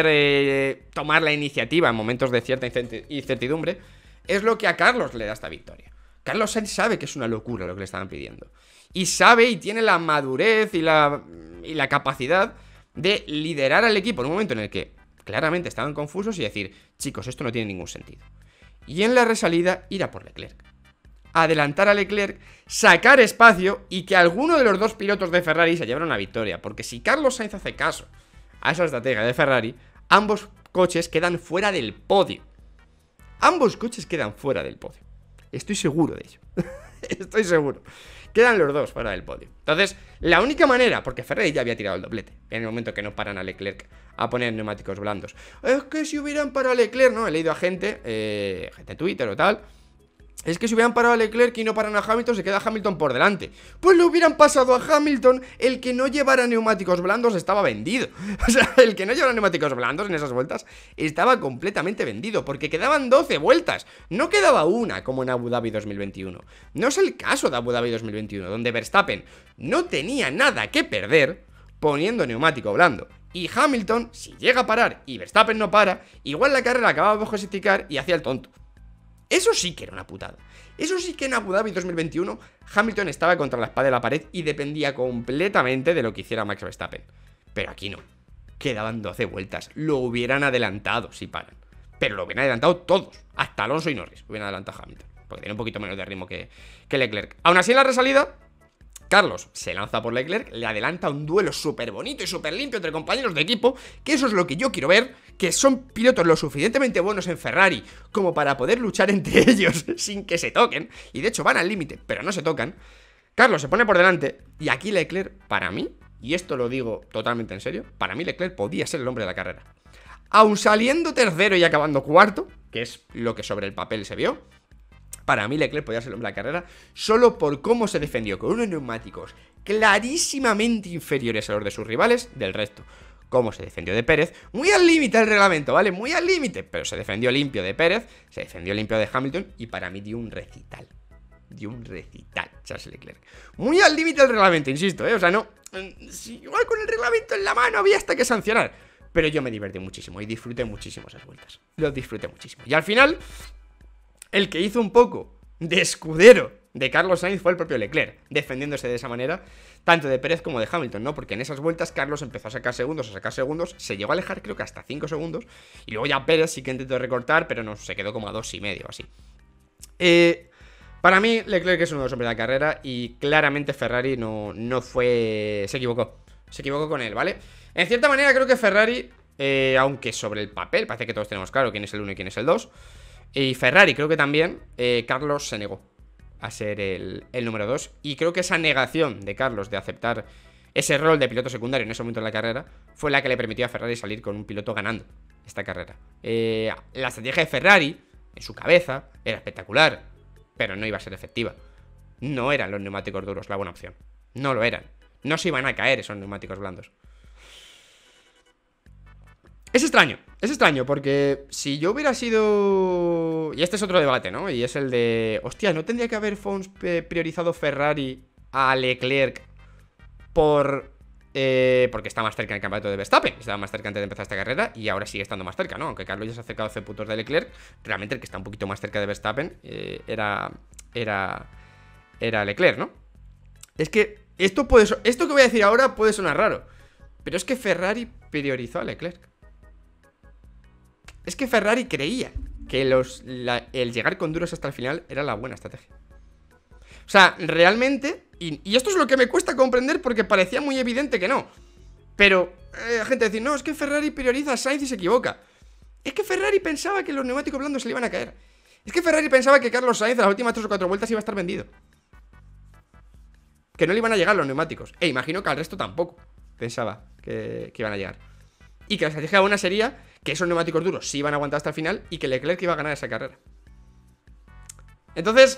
saber tomar la iniciativa en momentos de cierta incertidumbre es lo que a Carlos le da esta victoria. Carlos Sainz sabe que es una locura lo que le estaban pidiendo. Y sabe y tiene la madurez y la capacidad de liderar al equipo en un momento en el que claramente estaban confusos y decir, chicos, esto no tiene ningún sentido. Y en la resalida ir a por Leclerc. Adelantar a Leclerc, sacar espacio y que alguno de los dos pilotos de Ferrari se llevara una victoria. Porque si Carlos Sainz hace caso a esa estrategia de Ferrari, ambos coches quedan fuera del podio. Ambos coches quedan fuera del podio. Estoy seguro de ello. Estoy seguro. Quedan los dos fuera del podio. Entonces, la única manera, porque Ferrari ya había tirado el doblete en el momento que no paran a Leclerc a poner neumáticos blandos. Es que si hubieran parado a Leclerc, ¿no? He leído a gente en Twitter o tal. Es que si hubieran parado a Leclerc y no paran a Hamilton, se queda Hamilton por delante. Pues le hubieran pasado a Hamilton. El que no llevara neumáticos blandos estaba vendido. O sea, el que no llevara neumáticos blandos en esas vueltas estaba completamente vendido, porque quedaban 12 vueltas. No quedaba una, como en Abu Dhabi 2021. No es el caso de Abu Dhabi 2021, donde Verstappen no tenía nada que perder poniendo neumático blando. Y Hamilton, si llega a parar y Verstappen no para, igual la carrera acababa bajo safety car y hacía el tonto. Eso sí que era una putada. Eso sí que en Abu Dhabi 2021 Hamilton estaba contra la espada de la pared y dependía completamente de lo que hiciera Max Verstappen. Pero aquí no. Quedaban 12 vueltas. Lo hubieran adelantado si paran. Pero lo hubieran adelantado todos. Hasta Alonso y Norris hubieran adelantado a Hamilton, porque tiene un poquito menos de ritmo que Leclerc. Aún así, en la resalida, Carlos se lanza por Leclerc, le adelanta un duelo súper bonito y súper limpio entre compañeros de equipo, que eso es lo que yo quiero ver, que son pilotos lo suficientemente buenos en Ferrari como para poder luchar entre ellos sin que se toquen, y de hecho van al límite, pero no se tocan. Carlos se pone por delante, y aquí Leclerc, para mí, y esto lo digo totalmente en serio, para mí Leclerc podía ser el hombre de la carrera. Aun saliendo tercero y acabando cuarto, que es lo que sobre el papel se vio, para mí Leclerc podía ser el hombre de la carrera solo por cómo se defendió con unos neumáticos clarísimamente inferiores a los de sus rivales del resto. Cómo se defendió de Pérez, muy al límite el reglamento, ¿vale? Muy al límite, pero se defendió limpio de Pérez, se defendió limpio de Hamilton y para mí dio un recital. Charles Leclerc. Muy al límite el reglamento, insisto, ¿eh? O sea, no... Si igual con el reglamento en la mano había hasta que sancionar. Pero yo me divertí muchísimo y disfruté muchísimo esas vueltas. Lo disfruté muchísimo. Y al final, el que hizo un poco de escudero de Carlos Sainz fue el propio Leclerc, defendiéndose de esa manera, tanto de Pérez como de Hamilton, ¿no? Porque en esas vueltas Carlos empezó a sacar segundos, se llegó a alejar creo que hasta 5 segundos, y luego ya Pérez sí que intentó recortar, pero no, se quedó como a 2,5 así. Para mí, Leclerc es uno de los hombres de la carrera y claramente Ferrari no fue... Se equivocó con él, ¿vale? En cierta manera creo que Ferrari, aunque sobre el papel parece que todos tenemos claro quién es el 1 y quién es el 2, y Ferrari creo que también, Carlos se negó a ser el número 2. Y creo que esa negación de Carlos de aceptar ese rol de piloto secundario en ese momento de la carrera fue la que le permitió a Ferrari salir con un piloto ganando esta carrera. La estrategia de Ferrari, en su cabeza, era espectacular, pero no iba a ser efectiva. No eran los neumáticos duros la buena opción. No lo eran. No se iban a caer esos neumáticos blandos. Es extraño, porque si yo hubiera sido... Y este es otro debate, ¿no? Y es el de... Hostia, ¿no tendría que haber Fons priorizado Ferrari a Leclerc porque está más cerca en el campeonato de Verstappen? Estaba más cerca antes de empezar esta carrera y ahora sigue estando más cerca, ¿no? Aunque Carlos ya se ha acercado 12 puntos de Leclerc, realmente el que está un poquito más cerca de Verstappen era Leclerc, ¿no? Es que esto que voy a decir ahora puede sonar raro, pero es que Ferrari priorizó a Leclerc. Es que Ferrari creía que el llegar con duros hasta el final era la buena estrategia. O sea, realmente, y esto es lo que me cuesta comprender porque parecía muy evidente que no. Pero la gente decía, no, es que Ferrari prioriza a Sainz y se equivoca. Es que Ferrari pensaba que los neumáticos blandos se le iban a caer. Es que Ferrari pensaba que Carlos Sainz a las últimas 3 o 4 vueltas iba a estar vendido. Que no le iban a llegar los neumáticos. E imagino que al resto tampoco pensaba que iban a llegar. Y que la estrategia buena sería que esos neumáticos duros sí iban a aguantar hasta el final y que Leclerc iba a ganar esa carrera. Entonces,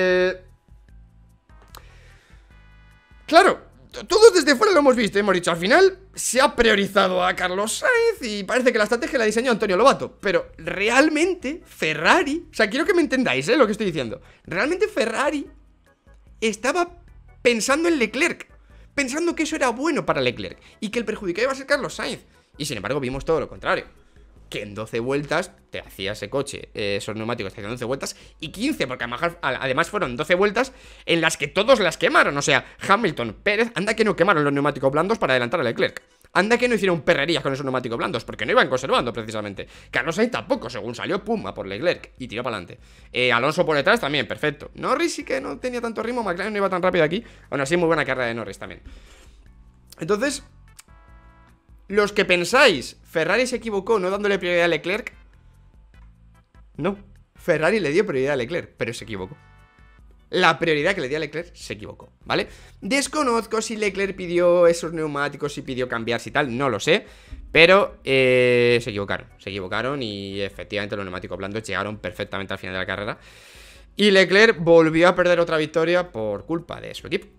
claro, todos desde fuera lo hemos visto. Hemos dicho, al final se ha priorizado a Carlos Sainz y parece que la estrategia la diseñó Antonio Lobato. Pero realmente Ferrari, o sea, quiero que me entendáis, lo que estoy diciendo. Realmente Ferrari estaba pensando en Leclerc, pensando que eso era bueno para Leclerc y que el perjudicado iba a ser Carlos Sainz. Y sin embargo vimos todo lo contrario, que en 12 vueltas te hacía ese coche, esos neumáticos te hacían 12 vueltas y 15, porque además fueron 12 vueltas en las que todos las quemaron. O sea, Hamilton, Pérez, anda que no quemaron los neumáticos blandos para adelantar a Leclerc. Anda que no hicieron perrerías con esos neumáticos blandos, porque no iban conservando precisamente. Carlos Sainz tampoco, según salió, pum, a por Leclerc y tiró para adelante. Alonso por detrás también, perfecto. Norris sí que no tenía tanto ritmo, McLaren no iba tan rápido aquí. Aún así, muy buena carrera de Norris también. Entonces, los que pensáis, Ferrari se equivocó no dándole prioridad a Leclerc, no, Ferrari le dio prioridad a Leclerc, pero se equivocó. La prioridad que le dio a Leclerc se equivocó, ¿vale? Desconozco si Leclerc pidió esos neumáticos, si pidió cambiarse y tal, no lo sé. Pero se equivocaron y efectivamente los neumáticos blandos llegaron perfectamente al final de la carrera. Y Leclerc volvió a perder otra victoria por culpa de su equipo.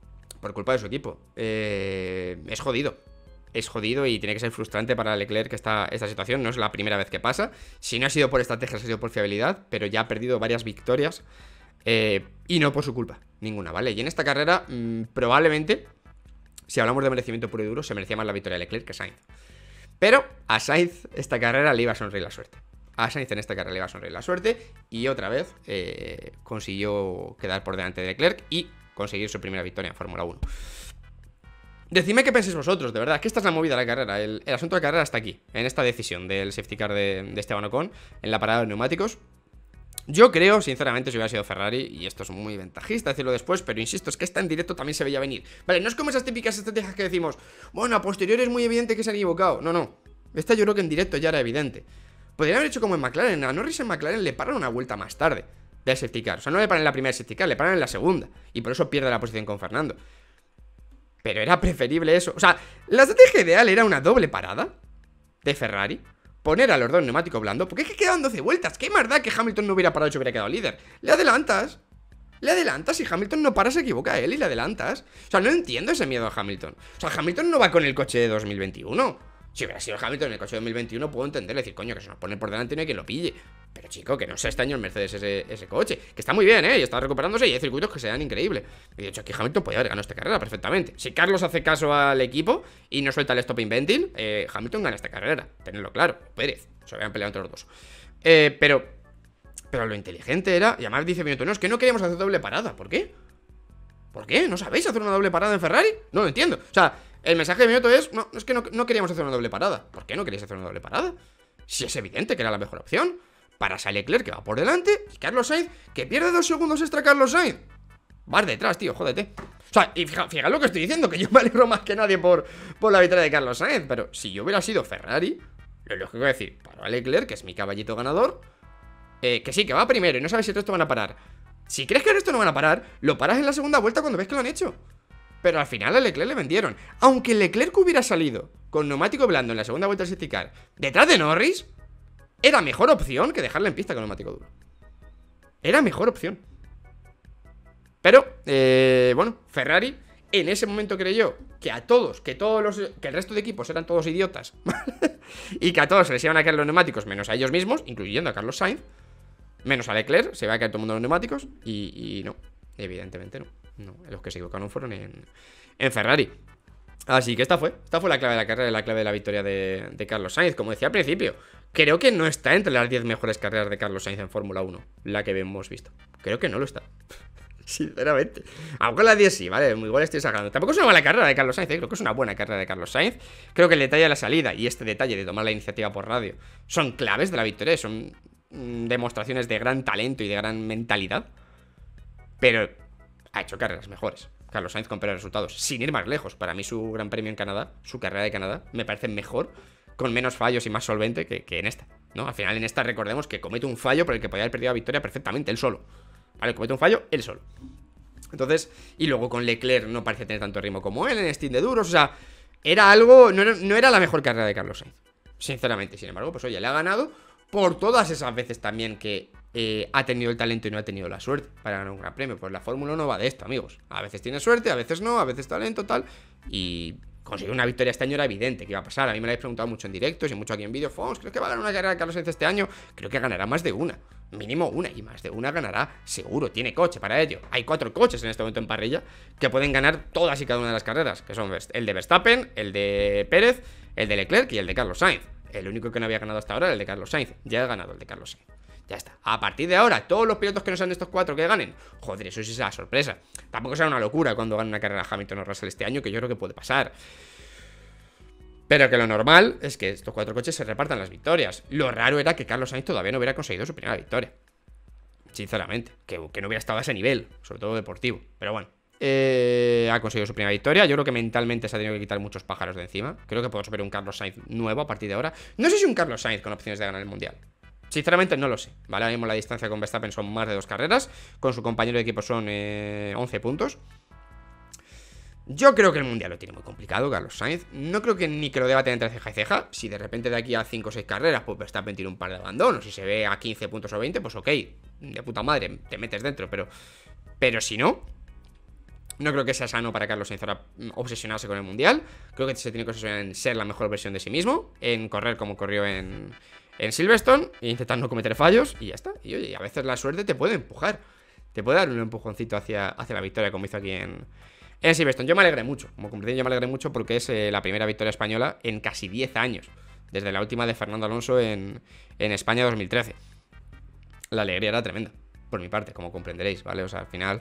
Es jodido. Es jodido y tiene que ser frustrante para Leclerc que esta situación. No es la primera vez que pasa. Si no ha sido por estrategias, ha sido por fiabilidad. Pero ya ha perdido varias victorias y no por su culpa, ninguna, ¿vale? Y en esta carrera, probablemente, si hablamos de merecimiento puro y duro, se merecía más la victoria de Leclerc que Sainz. Pero a Sainz esta carrera le iba a sonreír la suerte. Y otra vez consiguió quedar por delante de Leclerc y conseguir su primera victoria en Fórmula 1. Decidme qué pensáis vosotros, de verdad, que esta es la movida de la carrera. El asunto de la carrera está aquí, en esta decisión del safety car de Esteban Ocon, en la parada de neumáticos. Yo creo, sinceramente, si hubiera sido Ferrari, y esto es muy ventajista decirlo después, pero insisto, es que esta en directo también se veía venir. Vale, no es como esas típicas estrategias que decimos, bueno, a posteriori es muy evidente que se han equivocado. No, esta yo creo que en directo ya era evidente. Podrían haber hecho como en McLaren. A Norris en McLaren le paran una vuelta más tarde del safety car. O sea, no le paran en la primera safety car, le paran en la segunda. Y por eso pierde la posición con Fernando. Pero era preferible eso. O sea, la estrategia ideal era una doble parada de Ferrari, poner a los dos neumáticos blandos, porque es que quedaban 12 vueltas. ¿Qué más da que Hamilton no hubiera parado y se hubiera quedado líder? Le adelantas, si Hamilton no para se equivoca él y le adelantas. O sea, no entiendo ese miedo a Hamilton. O sea, Hamilton no va con el coche de 2021. Si hubiera sido Hamilton en el coche de 2021, puedo entenderle, decir, coño, que se nos pone por delante y no hay quien lo pille. Pero chico, que no sea este año el Mercedes ese coche, que está muy bien, y está recuperándose y hay circuitos que sean increíbles. Y de hecho aquí Hamilton podía haber ganado esta carrera perfectamente. Si Carlos hace caso al equipo y no suelta el stop inventing, Hamilton gana esta carrera, tenedlo claro. Pérez, se habían peleado entre los dos. Pero lo inteligente era, y además dice Binotto, no, es que no queríamos hacer doble parada. ¿Por qué? ¿Por qué? ¿No sabéis hacer una doble parada en Ferrari? No lo entiendo. O sea, el mensaje de Binotto es, no, es que no queríamos hacer una doble parada. ¿Por qué no queríais hacer una doble parada? Si es evidente que era la mejor opción. Para Leclerc, que va por delante, y Carlos Sainz, que pierde 2 segundos extra Carlos Sainz. Vas detrás, tío, jódete. O sea, y fíjate lo que estoy diciendo, que yo me alegro más que nadie por la victoria de Carlos Sainz. Pero si yo hubiera sido Ferrari, lo lógico es decir, para Leclerc, que es mi caballito ganador, que sí, que va primero y no sabes si el resto van a parar. Si crees que en esto no van a parar, lo paras en la segunda vuelta cuando ves que lo han hecho. Pero al final a Leclerc le vendieron. Aunque Leclerc hubiera salido con neumático blando en la segunda vuelta del safety car detrás de Norris, era mejor opción que dejarle en pista con neumático duro. Era mejor opción. Pero, bueno, Ferrari en ese momento creyó que a todos, que el resto de equipos eran todos idiotas, ¿vale? Y que a todos se les iban a caer los neumáticos, menos a ellos mismos, incluyendo a Carlos Sainz, menos a Leclerc, se iba a caer todo el mundo los neumáticos. Y no, evidentemente no. No, los que se equivocaron fueron en Ferrari. Así que esta fue la clave de la carrera, la clave de la victoria de Carlos Sainz. Como decía al principio, creo que no está entre las 10 mejores carreras de Carlos Sainz en Fórmula 1, la que hemos visto. Creo que no lo está, sinceramente. Aunque la 10 sí, ¿vale? Igual estoy sacando. Tampoco es una mala carrera de Carlos Sainz, creo que es una buena carrera de Carlos Sainz. Creo que el detalle de la salida y este detalle de tomar la iniciativa por radio son claves de la victoria, son demostraciones de gran talento y de gran mentalidad. Pero ha hecho carreras mejores Carlos Sainz con peores resultados, sin ir más lejos. Para mí su gran premio en Canadá, su carrera de Canadá, me parece mejor, con menos fallos y más solvente que en esta, ¿no? Al final en esta recordemos que comete un fallo por el que podía haber perdido la victoria perfectamente, él solo. Vale, comete un fallo, él solo. Entonces, y luego con Leclerc no parece tener tanto ritmo como él en Steam de duros, o sea, era algo, no era la mejor carrera de Carlos Sainz, sinceramente. Sin embargo, pues oye, le ha ganado por todas esas veces también que ha tenido el talento y no ha tenido la suerte para ganar un gran premio. Pues la Fórmula 1 va de esto, amigos. A veces tiene suerte, a veces no, a veces talento, tal. Y conseguir una victoria este año era evidente que iba a pasar. A mí me lo habéis preguntado mucho en directos y mucho aquí en vídeo. Fons, ¿creo que va a ganar una carrera de Carlos Sainz este año? Creo que ganará más de una, mínimo una, y más de una ganará seguro. Tiene coche para ello. Hay 4 coches en este momento en parrilla que pueden ganar todas y cada una de las carreras, que son el de Verstappen, el de Pérez, el de Leclerc y el de Carlos Sainz. El único que no había ganado hasta ahora era el de Carlos Sainz. Ya ha ganado el de Carlos Sainz. Ya está. A partir de ahora, todos los pilotos que no sean de estos 4 que ganen, joder, eso sí será sorpresa. Tampoco será una locura cuando gane una carrera Hamilton o Russell este año, que yo creo que puede pasar. Pero que lo normal es que estos 4 coches se repartan las victorias. Lo raro era que Carlos Sainz todavía no hubiera conseguido su primera victoria, sinceramente, que no hubiera estado a ese nivel, sobre todo deportivo. Pero bueno, ha conseguido su primera victoria. Yo creo que mentalmente se ha tenido que quitar muchos pájaros de encima. Creo que podemos ver un Carlos Sainz nuevo a partir de ahora. No sé si un Carlos Sainz con opciones de ganar el Mundial, sinceramente no lo sé, ¿vale? Ahora mismo la distancia con Verstappen son más de 2 carreras. Con su compañero de equipo son 11 puntos. Yo creo que el Mundial lo tiene muy complicado Carlos Sainz. No creo que ni que lo deba tener entre ceja y ceja. Si de repente de aquí a 5 o 6 carreras pues Verstappen tiene un par de abandonos, si se ve a 15 puntos o 20, pues ok, de puta madre, te metes dentro. Pero si no, no creo que sea sano para Carlos Sainz ahora obsesionarse con el Mundial. Creo que se tiene que obsesionar en ser la mejor versión de sí mismo, en correr como corrió en Silverstone, e intentar no cometer fallos. Y ya está. Y oye, a veces la suerte te puede empujar, te puede dar un empujoncito hacia la victoria, como hizo aquí en Silverstone. Yo me alegré mucho, como comprendido, yo me alegré mucho porque es la primera victoria española en casi 10 años, desde la última de Fernando Alonso en España 2013. La alegría era tremenda, por mi parte, como comprenderéis, ¿vale? O sea, al final,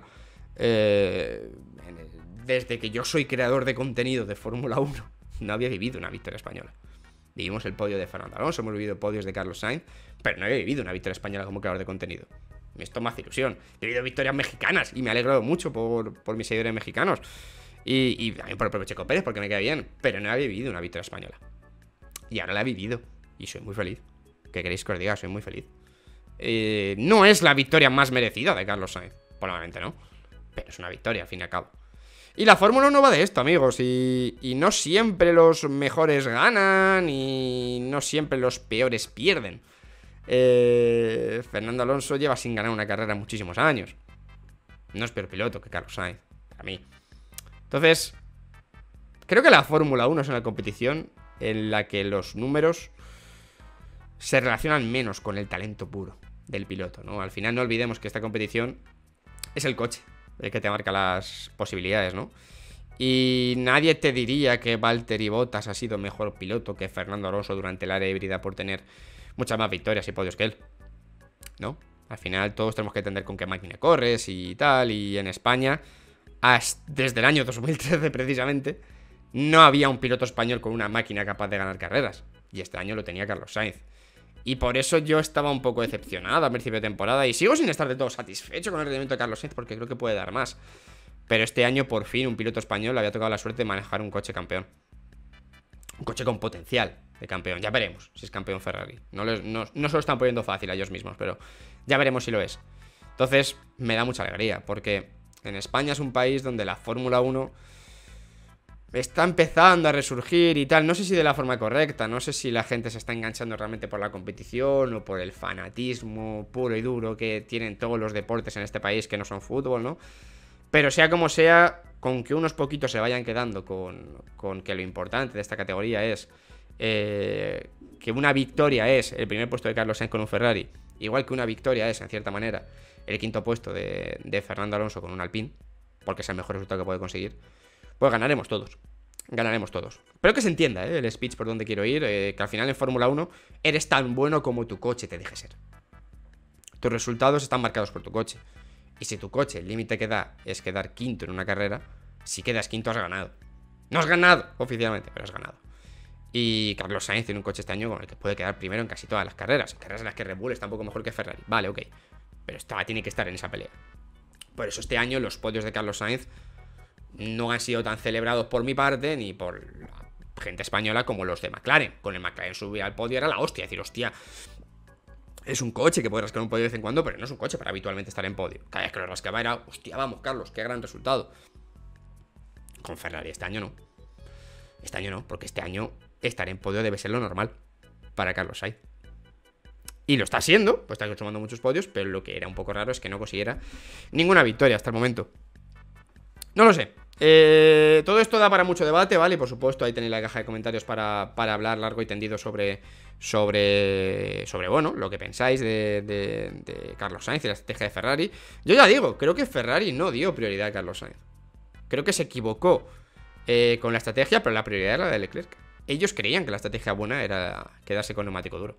desde que yo soy creador de contenido de Fórmula 1, no había vivido una victoria española. Vivimos el podio de Fernando Alonso, hemos vivido podios de Carlos Sainz, pero no había vivido una victoria española como creador de contenido. Esto me hace ilusión. He vivido victorias mexicanas y me ha alegrado mucho por mis seguidores mexicanos. Y también por el propio Checo Pérez, porque me cae bien. Pero no había vivido una victoria española. Y ahora la he vivido. Y soy muy feliz. ¿Qué queréis que os diga? Soy muy feliz. No es la victoria más merecida de Carlos Sainz, probablemente no, pero es una victoria, al fin y al cabo. Y la Fórmula 1 va de esto, amigos. Y no siempre los mejores ganan, y no siempre los peores pierden. Fernando Alonso lleva sin ganar una carrera muchísimos años. No es peor piloto que Carlos Sainz, para mí. Entonces, creo que la Fórmula 1 es una competición en la que los números se relacionan menos con el talento puro del piloto, ¿no? Al final no olvidemos que esta competición es el coche el que te marca las posibilidades, ¿no? Y nadie te diría que Valtteri Bottas ha sido mejor piloto que Fernando Alonso durante la era híbrida por tener muchas más victorias y podios que él, ¿no? Al final todos tenemos que entender con qué máquina corres y tal. Y en España, desde el año 2013 precisamente, no había un piloto español con una máquina capaz de ganar carreras. Y este año lo tenía Carlos Sainz. Y por eso yo estaba un poco decepcionado a principio de temporada. Y sigo sin estar de todo satisfecho con el rendimiento de Carlos Sainz, porque creo que puede dar más. Pero este año por fin un piloto español le había tocado la suerte de manejar un coche campeón. Un coche con potencial de campeón. Ya veremos si es campeón Ferrari. No se lo están poniendo fácil a ellos mismos, pero ya veremos si lo es. Entonces, me da mucha alegría, porque en España es un país donde la Fórmula 1 está empezando a resurgir y tal. No sé si de la forma correcta, no sé si la gente se está enganchando realmente por la competición o por el fanatismo puro y duro que tienen todos los deportes en este país que no son fútbol, ¿no? Pero sea como sea, con que unos poquitos se vayan quedando con que lo importante de esta categoría es que una victoria es el primer puesto de Carlos Sainz con un Ferrari, igual que una victoria es, en cierta manera, el quinto puesto de Fernando Alonso con un Alpine, porque es el mejor resultado que puede conseguir, pues ganaremos todos. Ganaremos todos. Espero que se entienda, el speech por donde quiero ir, que al final en Fórmula 1 eres tan bueno como tu coche te deje ser. Tus resultados están marcados por tu coche. Y si tu coche, el límite que da es quedar quinto en una carrera, si quedas quinto has ganado. No has ganado oficialmente, pero has ganado. Y Carlos Sainz tiene un coche este año con el que puede quedar primero en casi todas las carreras. En carreras en las que Red Bull está un poco mejor que Ferrari. Vale, ok. Pero tiene que estar en esa pelea. Por eso este año los podios de Carlos Sainz no han sido tan celebrados por mi parte ni por la gente española como los de McLaren. Con el McLaren subir al podio era la hostia. Es decir, hostia, es un coche que puede rascar un podio de vez en cuando, pero no es un coche para habitualmente estar en podio. Cada vez que lo rascaba era, hostia, vamos, Carlos, qué gran resultado. Con Ferrari este año no. Este año no, porque este año estar en podio debe ser lo normal para Carlos Sainz. Y lo está haciendo, pues está sumando muchos podios, pero lo que era un poco raro es que no consiguiera ninguna victoria hasta el momento. No lo sé. Todo esto da para mucho debate, ¿vale? Y por supuesto ahí tenéis la caja de comentarios para hablar largo y tendido sobre bueno, lo que pensáis de Carlos Sainz y la estrategia de Ferrari. Yo ya digo, creo que Ferrari no dio prioridad a Carlos Sainz. Creo que se equivocó con la estrategia, pero la prioridad era la de Leclerc. Ellos creían que la estrategia buena era quedarse con neumático duro.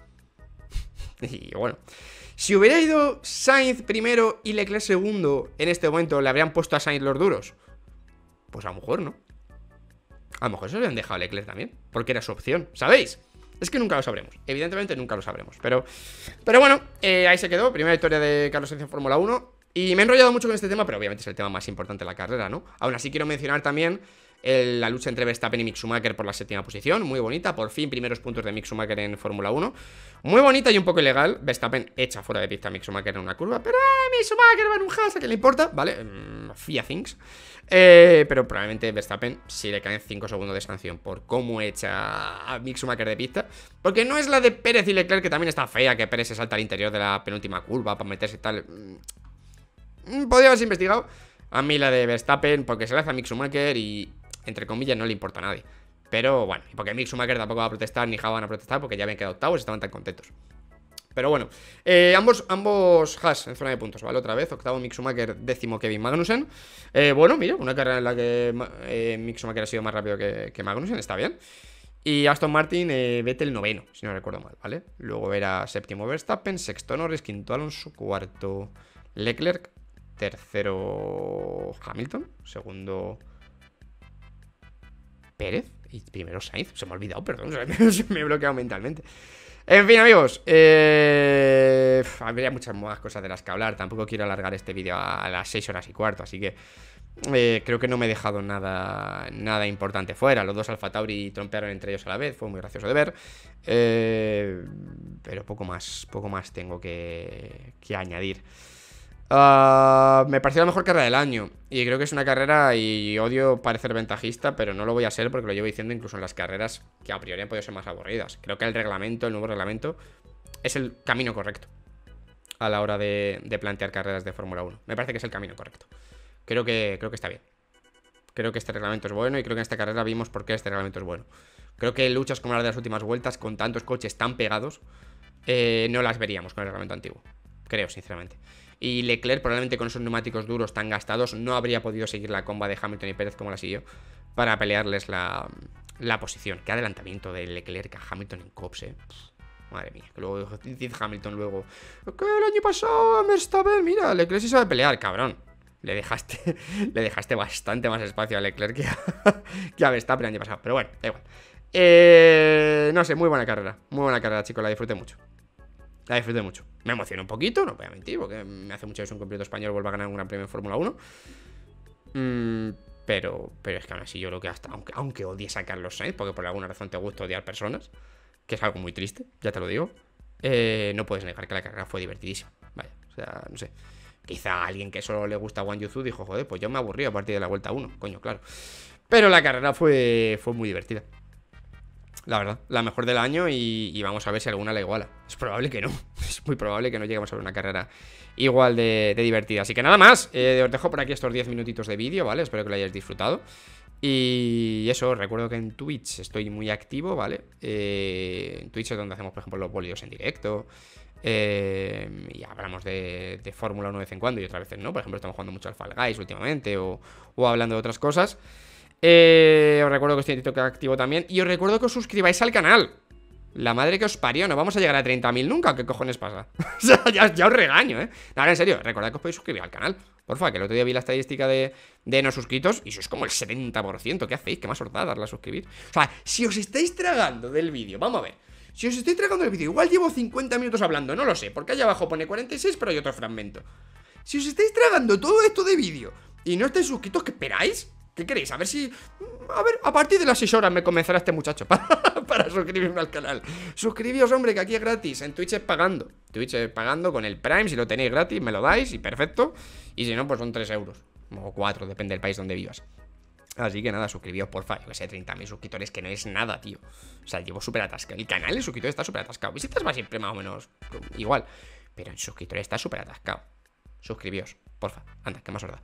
Y bueno, si hubiera ido Sainz primero y Leclerc segundo, en este momento le habrían puesto a Sainz los duros. Pues a lo mejor no. A lo mejor se lo habían dejado a Leclerc también, porque era su opción, ¿sabéis? Es que nunca lo sabremos, evidentemente nunca lo sabremos. Pero bueno, ahí se quedó, primera victoria de Carlos Sainz en Fórmula 1. Y me he enrollado mucho con este tema, pero obviamente es el tema más importante de la carrera, ¿no? Aún así quiero mencionar también la lucha entre Verstappen y Mick Schumacher por la séptima posición, muy bonita, por fin primeros puntos de Mick Schumacher en Fórmula 1. Muy bonita y un poco ilegal. Verstappen echa fuera de pista a Mick Schumacher en una curva, pero Mick Schumacher va en un Haas, ¿a qué le importa? Vale, FIA things. Pero probablemente Verstappen sí le caen 5 segundos de sanción por cómo echa a Mick Schumacher de pista, porque no es la de Pérez y Leclerc, que también está fea, que Pérez se salta al interior de la penúltima curva para meterse tal. Podría haberse investigado. A mí la de Verstappen, porque se le hace a Mick Schumacher y, entre comillas, no le importa a nadie. Pero bueno, y porque Mick Schumacher tampoco va a protestar ni Haas van a protestar, porque ya habían quedado octavos y estaban tan contentos. Pero bueno, ambos Haas en zona de puntos, ¿vale? Otra vez, octavo Mick Schumacher, décimo Kevin Magnussen. Bueno, mira, una carrera en la que Mick Schumacher ha sido más rápido que Magnussen, está bien. Y Aston Martin, Vettel noveno, si no recuerdo mal, ¿vale? Luego era séptimo Verstappen, sexto Norris, quinto Alonso, cuarto Leclerc, tercero Hamilton, segundo Pérez y primero Sainz. Se me ha olvidado, perdón, se me he bloqueado mentalmente. En fin, amigos, habría muchas más cosas de las que hablar. Tampoco quiero alargar este vídeo a las 6 horas y cuarto, así que creo que no me he dejado nada importante fuera. Los dos Alfa Tauri trompearon entre ellos a la vez, fue muy gracioso de ver. Pero poco más tengo que añadir. Me pareció la mejor carrera del año. Y creo que es una carrera, y odio parecer ventajista, pero no lo voy a ser porque lo llevo diciendo incluso en las carreras que a priori han podido ser más aburridas. Creo que el nuevo reglamento, es el camino correcto a la hora de plantear carreras de Fórmula 1. Me parece que es el camino correcto. Creo que está bien. Creo que este reglamento es bueno y creo que en esta carrera vimos por qué este reglamento es bueno. Creo que luchas como las de las últimas vueltas, con tantos coches tan pegados, no las veríamos con el reglamento antiguo. Creo, sinceramente. Y Leclerc, probablemente con esos neumáticos duros tan gastados, no habría podido seguir la comba de Hamilton y Pérez como la siguió para pelearles la posición. Qué adelantamiento de Leclerc a Hamilton en Cops, madre mía. Que luego dice Hamilton luego, que el año pasado Verstappen, mira, Leclerc sí sabe pelear, cabrón. Le dejaste bastante más espacio a Leclerc que a Verstappen el año pasado. Pero bueno, da igual. No sé, muy buena carrera. Muy buena carrera, chicos, la disfruté mucho. La disfruté mucho. Me emociona un poquito, no voy a mentir, porque me hace mucho que un campeonato español vuelva a ganar un gran premio en Fórmula 1. Pero es que aún así yo creo que hasta, aunque odies a Carlos Sainz, porque por alguna razón te gusta odiar personas, que es algo muy triste, ya te lo digo, no puedes negar que la carrera fue divertidísima. Vaya, o sea, no sé. Quizá alguien que solo le gusta Wang Yuzu dijo, joder, pues yo me aburrí a partir de la vuelta 1, coño, claro. Pero la carrera fue muy divertida. La verdad, la mejor del año y vamos a ver si alguna la iguala. Es probable que no, es muy probable que no lleguemos a ver una carrera igual de divertida. Así que nada más, os dejo por aquí estos 10 minutitos de vídeo, ¿vale? Espero que lo hayáis disfrutado. Y eso, recuerdo que en Twitch estoy muy activo, ¿vale? En Twitch es donde hacemos, por ejemplo, los bolidos en directo. Y hablamos de Fórmula 1 de vez en cuando y otras veces no. Por ejemplo, estamos jugando mucho al Fall Guys últimamente o hablando de otras cosas. Os recuerdo que estoy en TikTok activo también. Y os recuerdo que os suscribáis al canal. La madre que os parió, no vamos a llegar a 30.000 nunca. ¿Qué cojones pasa? O sea, ya os regaño, ¿eh? Ahora, en serio, recordad que os podéis suscribir al canal. Porfa, que el otro día vi la estadística de no suscritos y sois como el 70%. ¿Qué hacéis? ¿Qué más os da darle a suscribir? O sea, si os estáis tragando del vídeo, vamos a ver. Si os estoy tragando el vídeo, igual llevo 50 minutos hablando, no lo sé, porque allá abajo pone 46, pero hay otro fragmento. Si os estáis tragando todo esto de vídeo y no estáis suscritos, ¿qué esperáis? ¿Qué queréis? A ver si... A ver, a partir de las 6 horas me convencerá este muchacho para suscribirme al canal. Suscribíos, hombre, que aquí es gratis. En Twitch es pagando. Twitch es pagando con el Prime. Si lo tenéis gratis, me lo dais y perfecto. Y si no, pues son 3 euros. O 4, depende del país donde vivas. Así que nada, suscribíos, porfa. Yo que sé, 30.000 suscriptores, que no es nada, tío. O sea, llevo súper atascado. El canal de suscriptores está súper atascado. Visitas va siempre más o menos igual. Pero en suscriptores está súper atascado. Suscribíos, porfa, anda, que más os da.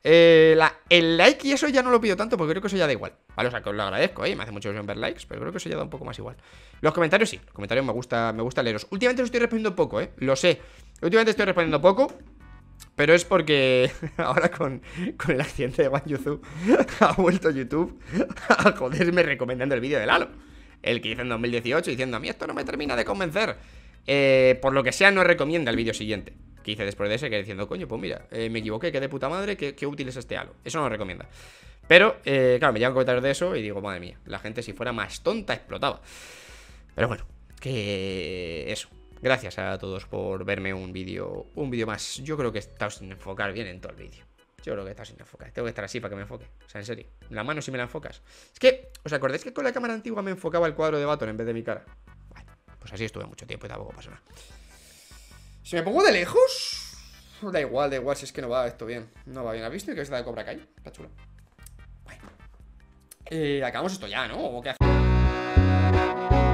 El like y eso ya no lo pido tanto porque creo que eso ya da igual, ¿vale? O sea, que os lo agradezco, me hace mucho ilusión ver likes, pero creo que eso ya da un poco más igual. Los comentarios sí, los comentarios me gusta leeros. Últimamente los estoy respondiendo poco, lo sé. Últimamente estoy respondiendo poco, pero es porque ahora con el accidente de Wang Yuzu ha vuelto YouTube a joderme recomendando el vídeo de Lalo. El que hice en 2018 diciendo, a mí esto no me termina de convencer. Por lo que sea, no recomienda el vídeo siguiente que hice después de ese, que diciendo, coño, pues mira, me equivoqué, que de puta madre, qué útil es este halo. Eso no lo recomienda. Pero, claro, me llegan comentarios de eso y digo, madre mía, la gente si fuera más tonta explotaba. Pero bueno, que eso. Gracias a todos por verme un vídeo más. Yo creo que he estado sin enfocar bien en todo el vídeo. Yo creo que he estado sin enfocar. Tengo que estar así para que me enfoque. O sea, en serio. La mano si me la enfocas. Es que, ¿os acordáis que con la cámara antigua me enfocaba el cuadro de Baton en vez de mi cara? Bueno, pues así estuve mucho tiempo y tampoco pasó nada. Si me pongo de lejos, da igual, si es que no va esto bien. No va bien. ¿Has visto que está de Cobra Kai? Está chulo. Bueno. Acabamos esto ya, ¿no? ¿O qué hacemos?